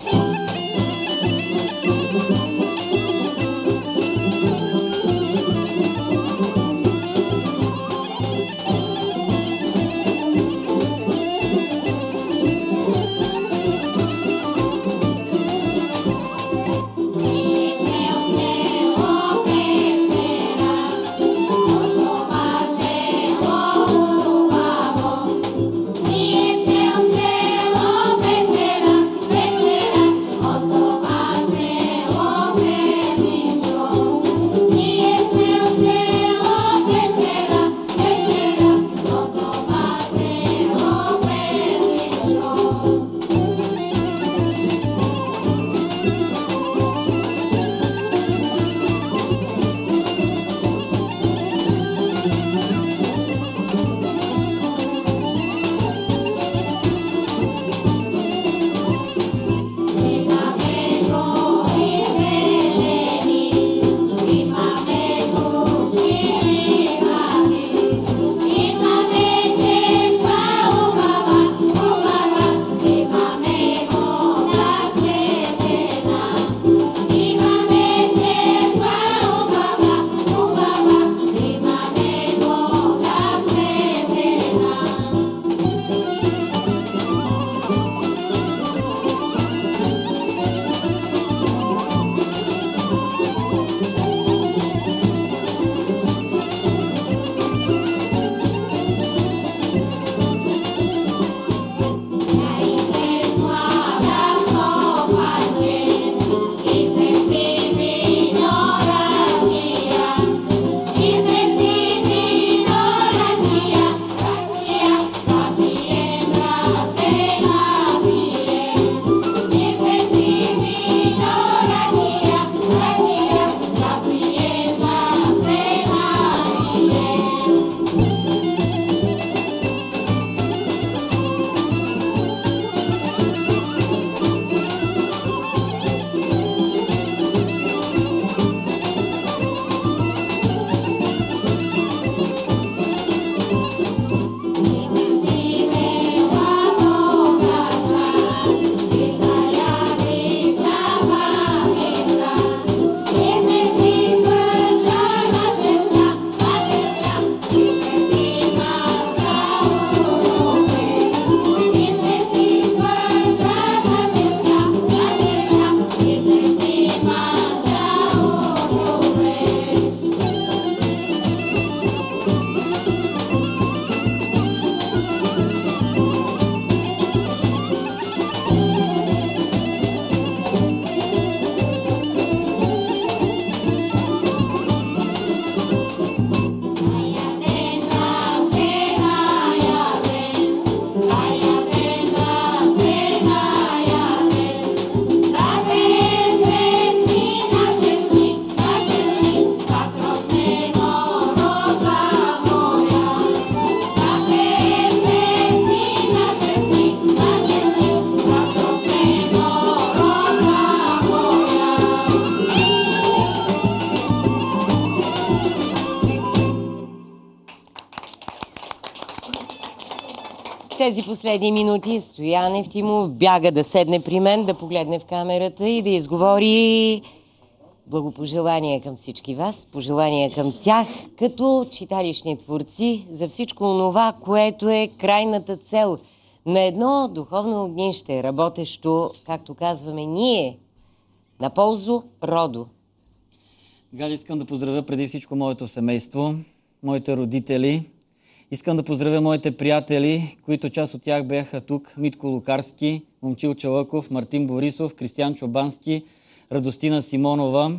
[SPEAKER 1] Тези последни минути Стоян Евтимов бяга да седне при мен, да погледне в камерата и да изговори благопожелания към всички вас, пожелания към тях, като читалищни творци за всичко онова, което е крайната цел на едно духовно огнище, работещо, както казваме ние, на ползу роду.
[SPEAKER 3] Галя, искам да поздравя преди всичко моето семейство, моите родители. Искам да поздравя моите приятели, които част от тях бяха тук. Митко Лукарски, Момчил Чалъков, Мартин Борисов, Кристиян Чобански, Радостина Симонова,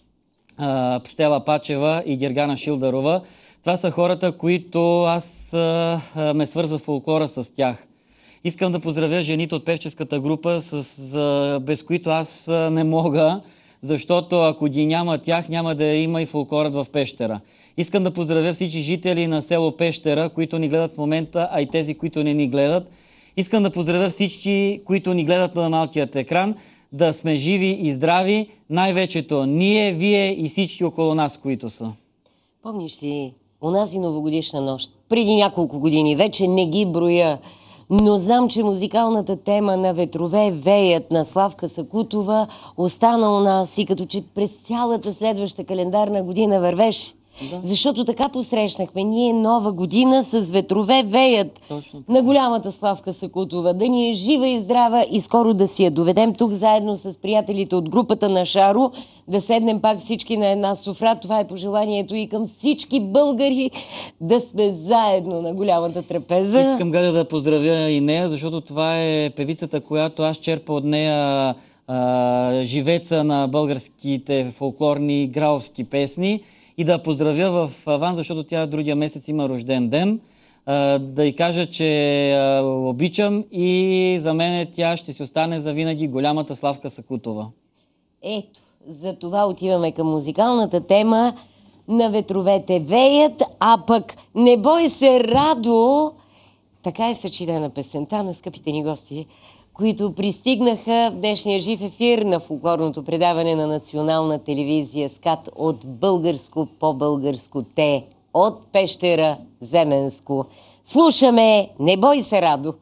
[SPEAKER 3] Стела Пачева и Гергана Шилдарова. Това са хората, които аз ме свърза в фолклора с тях. Искам да поздравя жените от певческата група, без които аз не мога, защото ако ги няма тях, няма да има и фолклорът в Пещера. Искам да поздравя всички жители на село Пещера, които ни гледат в момента, а и тези, които не ни гледат. Искам да поздравя всички, които ни гледат на малкият екран, да сме живи и здрави, най-вечето ние, вие и всички около нас, които са.
[SPEAKER 1] Помниш ли онази новогодишна нощ? Преди няколко години, вече не ги броя, но знам, че музикалната тема на "Ветрове веят" на Славка Сакутова остана у нас и като че през цялата следваща календарна година вървеше. Да. Защото така посрещнахме ние нова година с "Ветрове веят" на голямата Славка Сакутова. Да ни е жива и здрава и скоро да си я доведем тук заедно с приятелите от групата на Шаро, да седнем пак всички на една софра. Това е пожеланието и към всички българи, да сме заедно на голямата трапеза.
[SPEAKER 3] Искам, Галя, да поздравя и нея, защото това е певицата, която аз черпа от нея живеца на българските фолклорни граовски песни. И да поздравя в аванс, защото тя другия месец има рожден ден. Да й кажа, че обичам и за мен тя ще си остане завинаги голямата Славка Сакутова.
[SPEAKER 1] Ето, за това отиваме към музикалната тема на "Ветровете веят", а пък "Не бой се, Радо", така е съчинена песента на скъпите ни гости, които пристигнаха в днешния жив ефир на фолклорното предаване на Национална телевизия СКАТ от българско по българско те, от Пещера Земенско. Слушаме "Не бой се, Радо".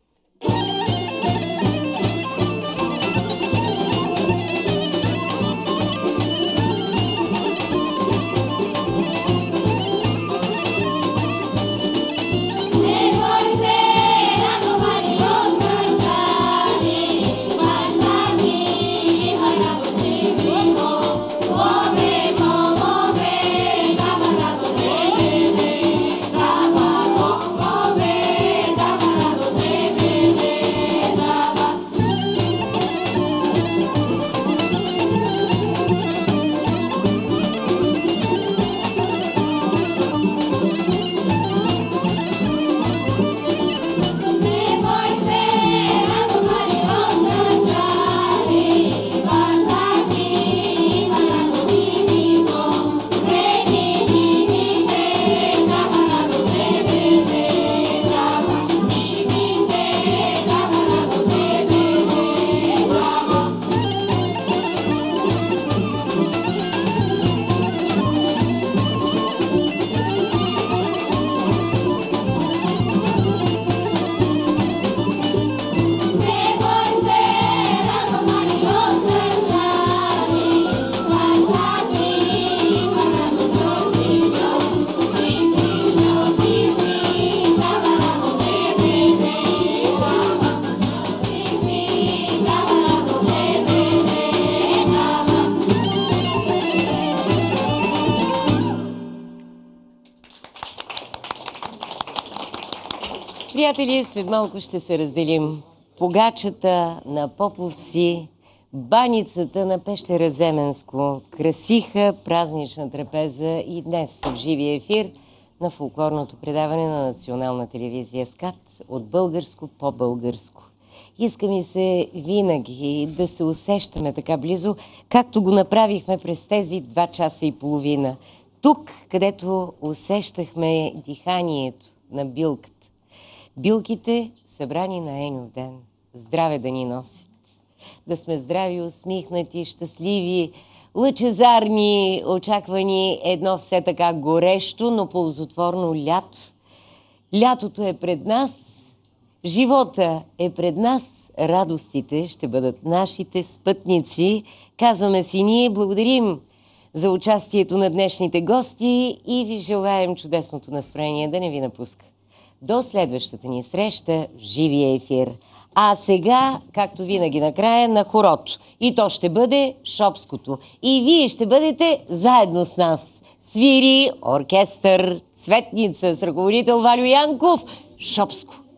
[SPEAKER 1] Приятели, след малко ще се разделим. Погачата на Поповци, баницата на Пещера Земенско красиха празнична трапеза и днес в живия ефир на фолклорното предаване на Национална телевизия СКАТ от българско по българско. Иска ми се винаги да се усещаме така близо, както го направихме през тези 2 часа и половина. Тук, където усещахме диханието на билката. Билките, събрани на Еньов ден, здраве да ни носят. Да сме здрави, усмихнати, щастливи, лъчезарни, очаквани едно все така горещо, но ползотворно лято. Лятото е пред нас, живота е пред нас, радостите ще бъдат нашите спътници. Казваме си ние, благодарим за участието на днешните гости и ви желаем чудесното настроение да не ви напуска. До следващата ни среща в живия ефир. А сега, както винаги накрая, на хорото. И то ще бъде Шопското. И вие ще бъдете заедно с нас. Свири оркестър Цветница с ръководител Валю Янков. Шопско.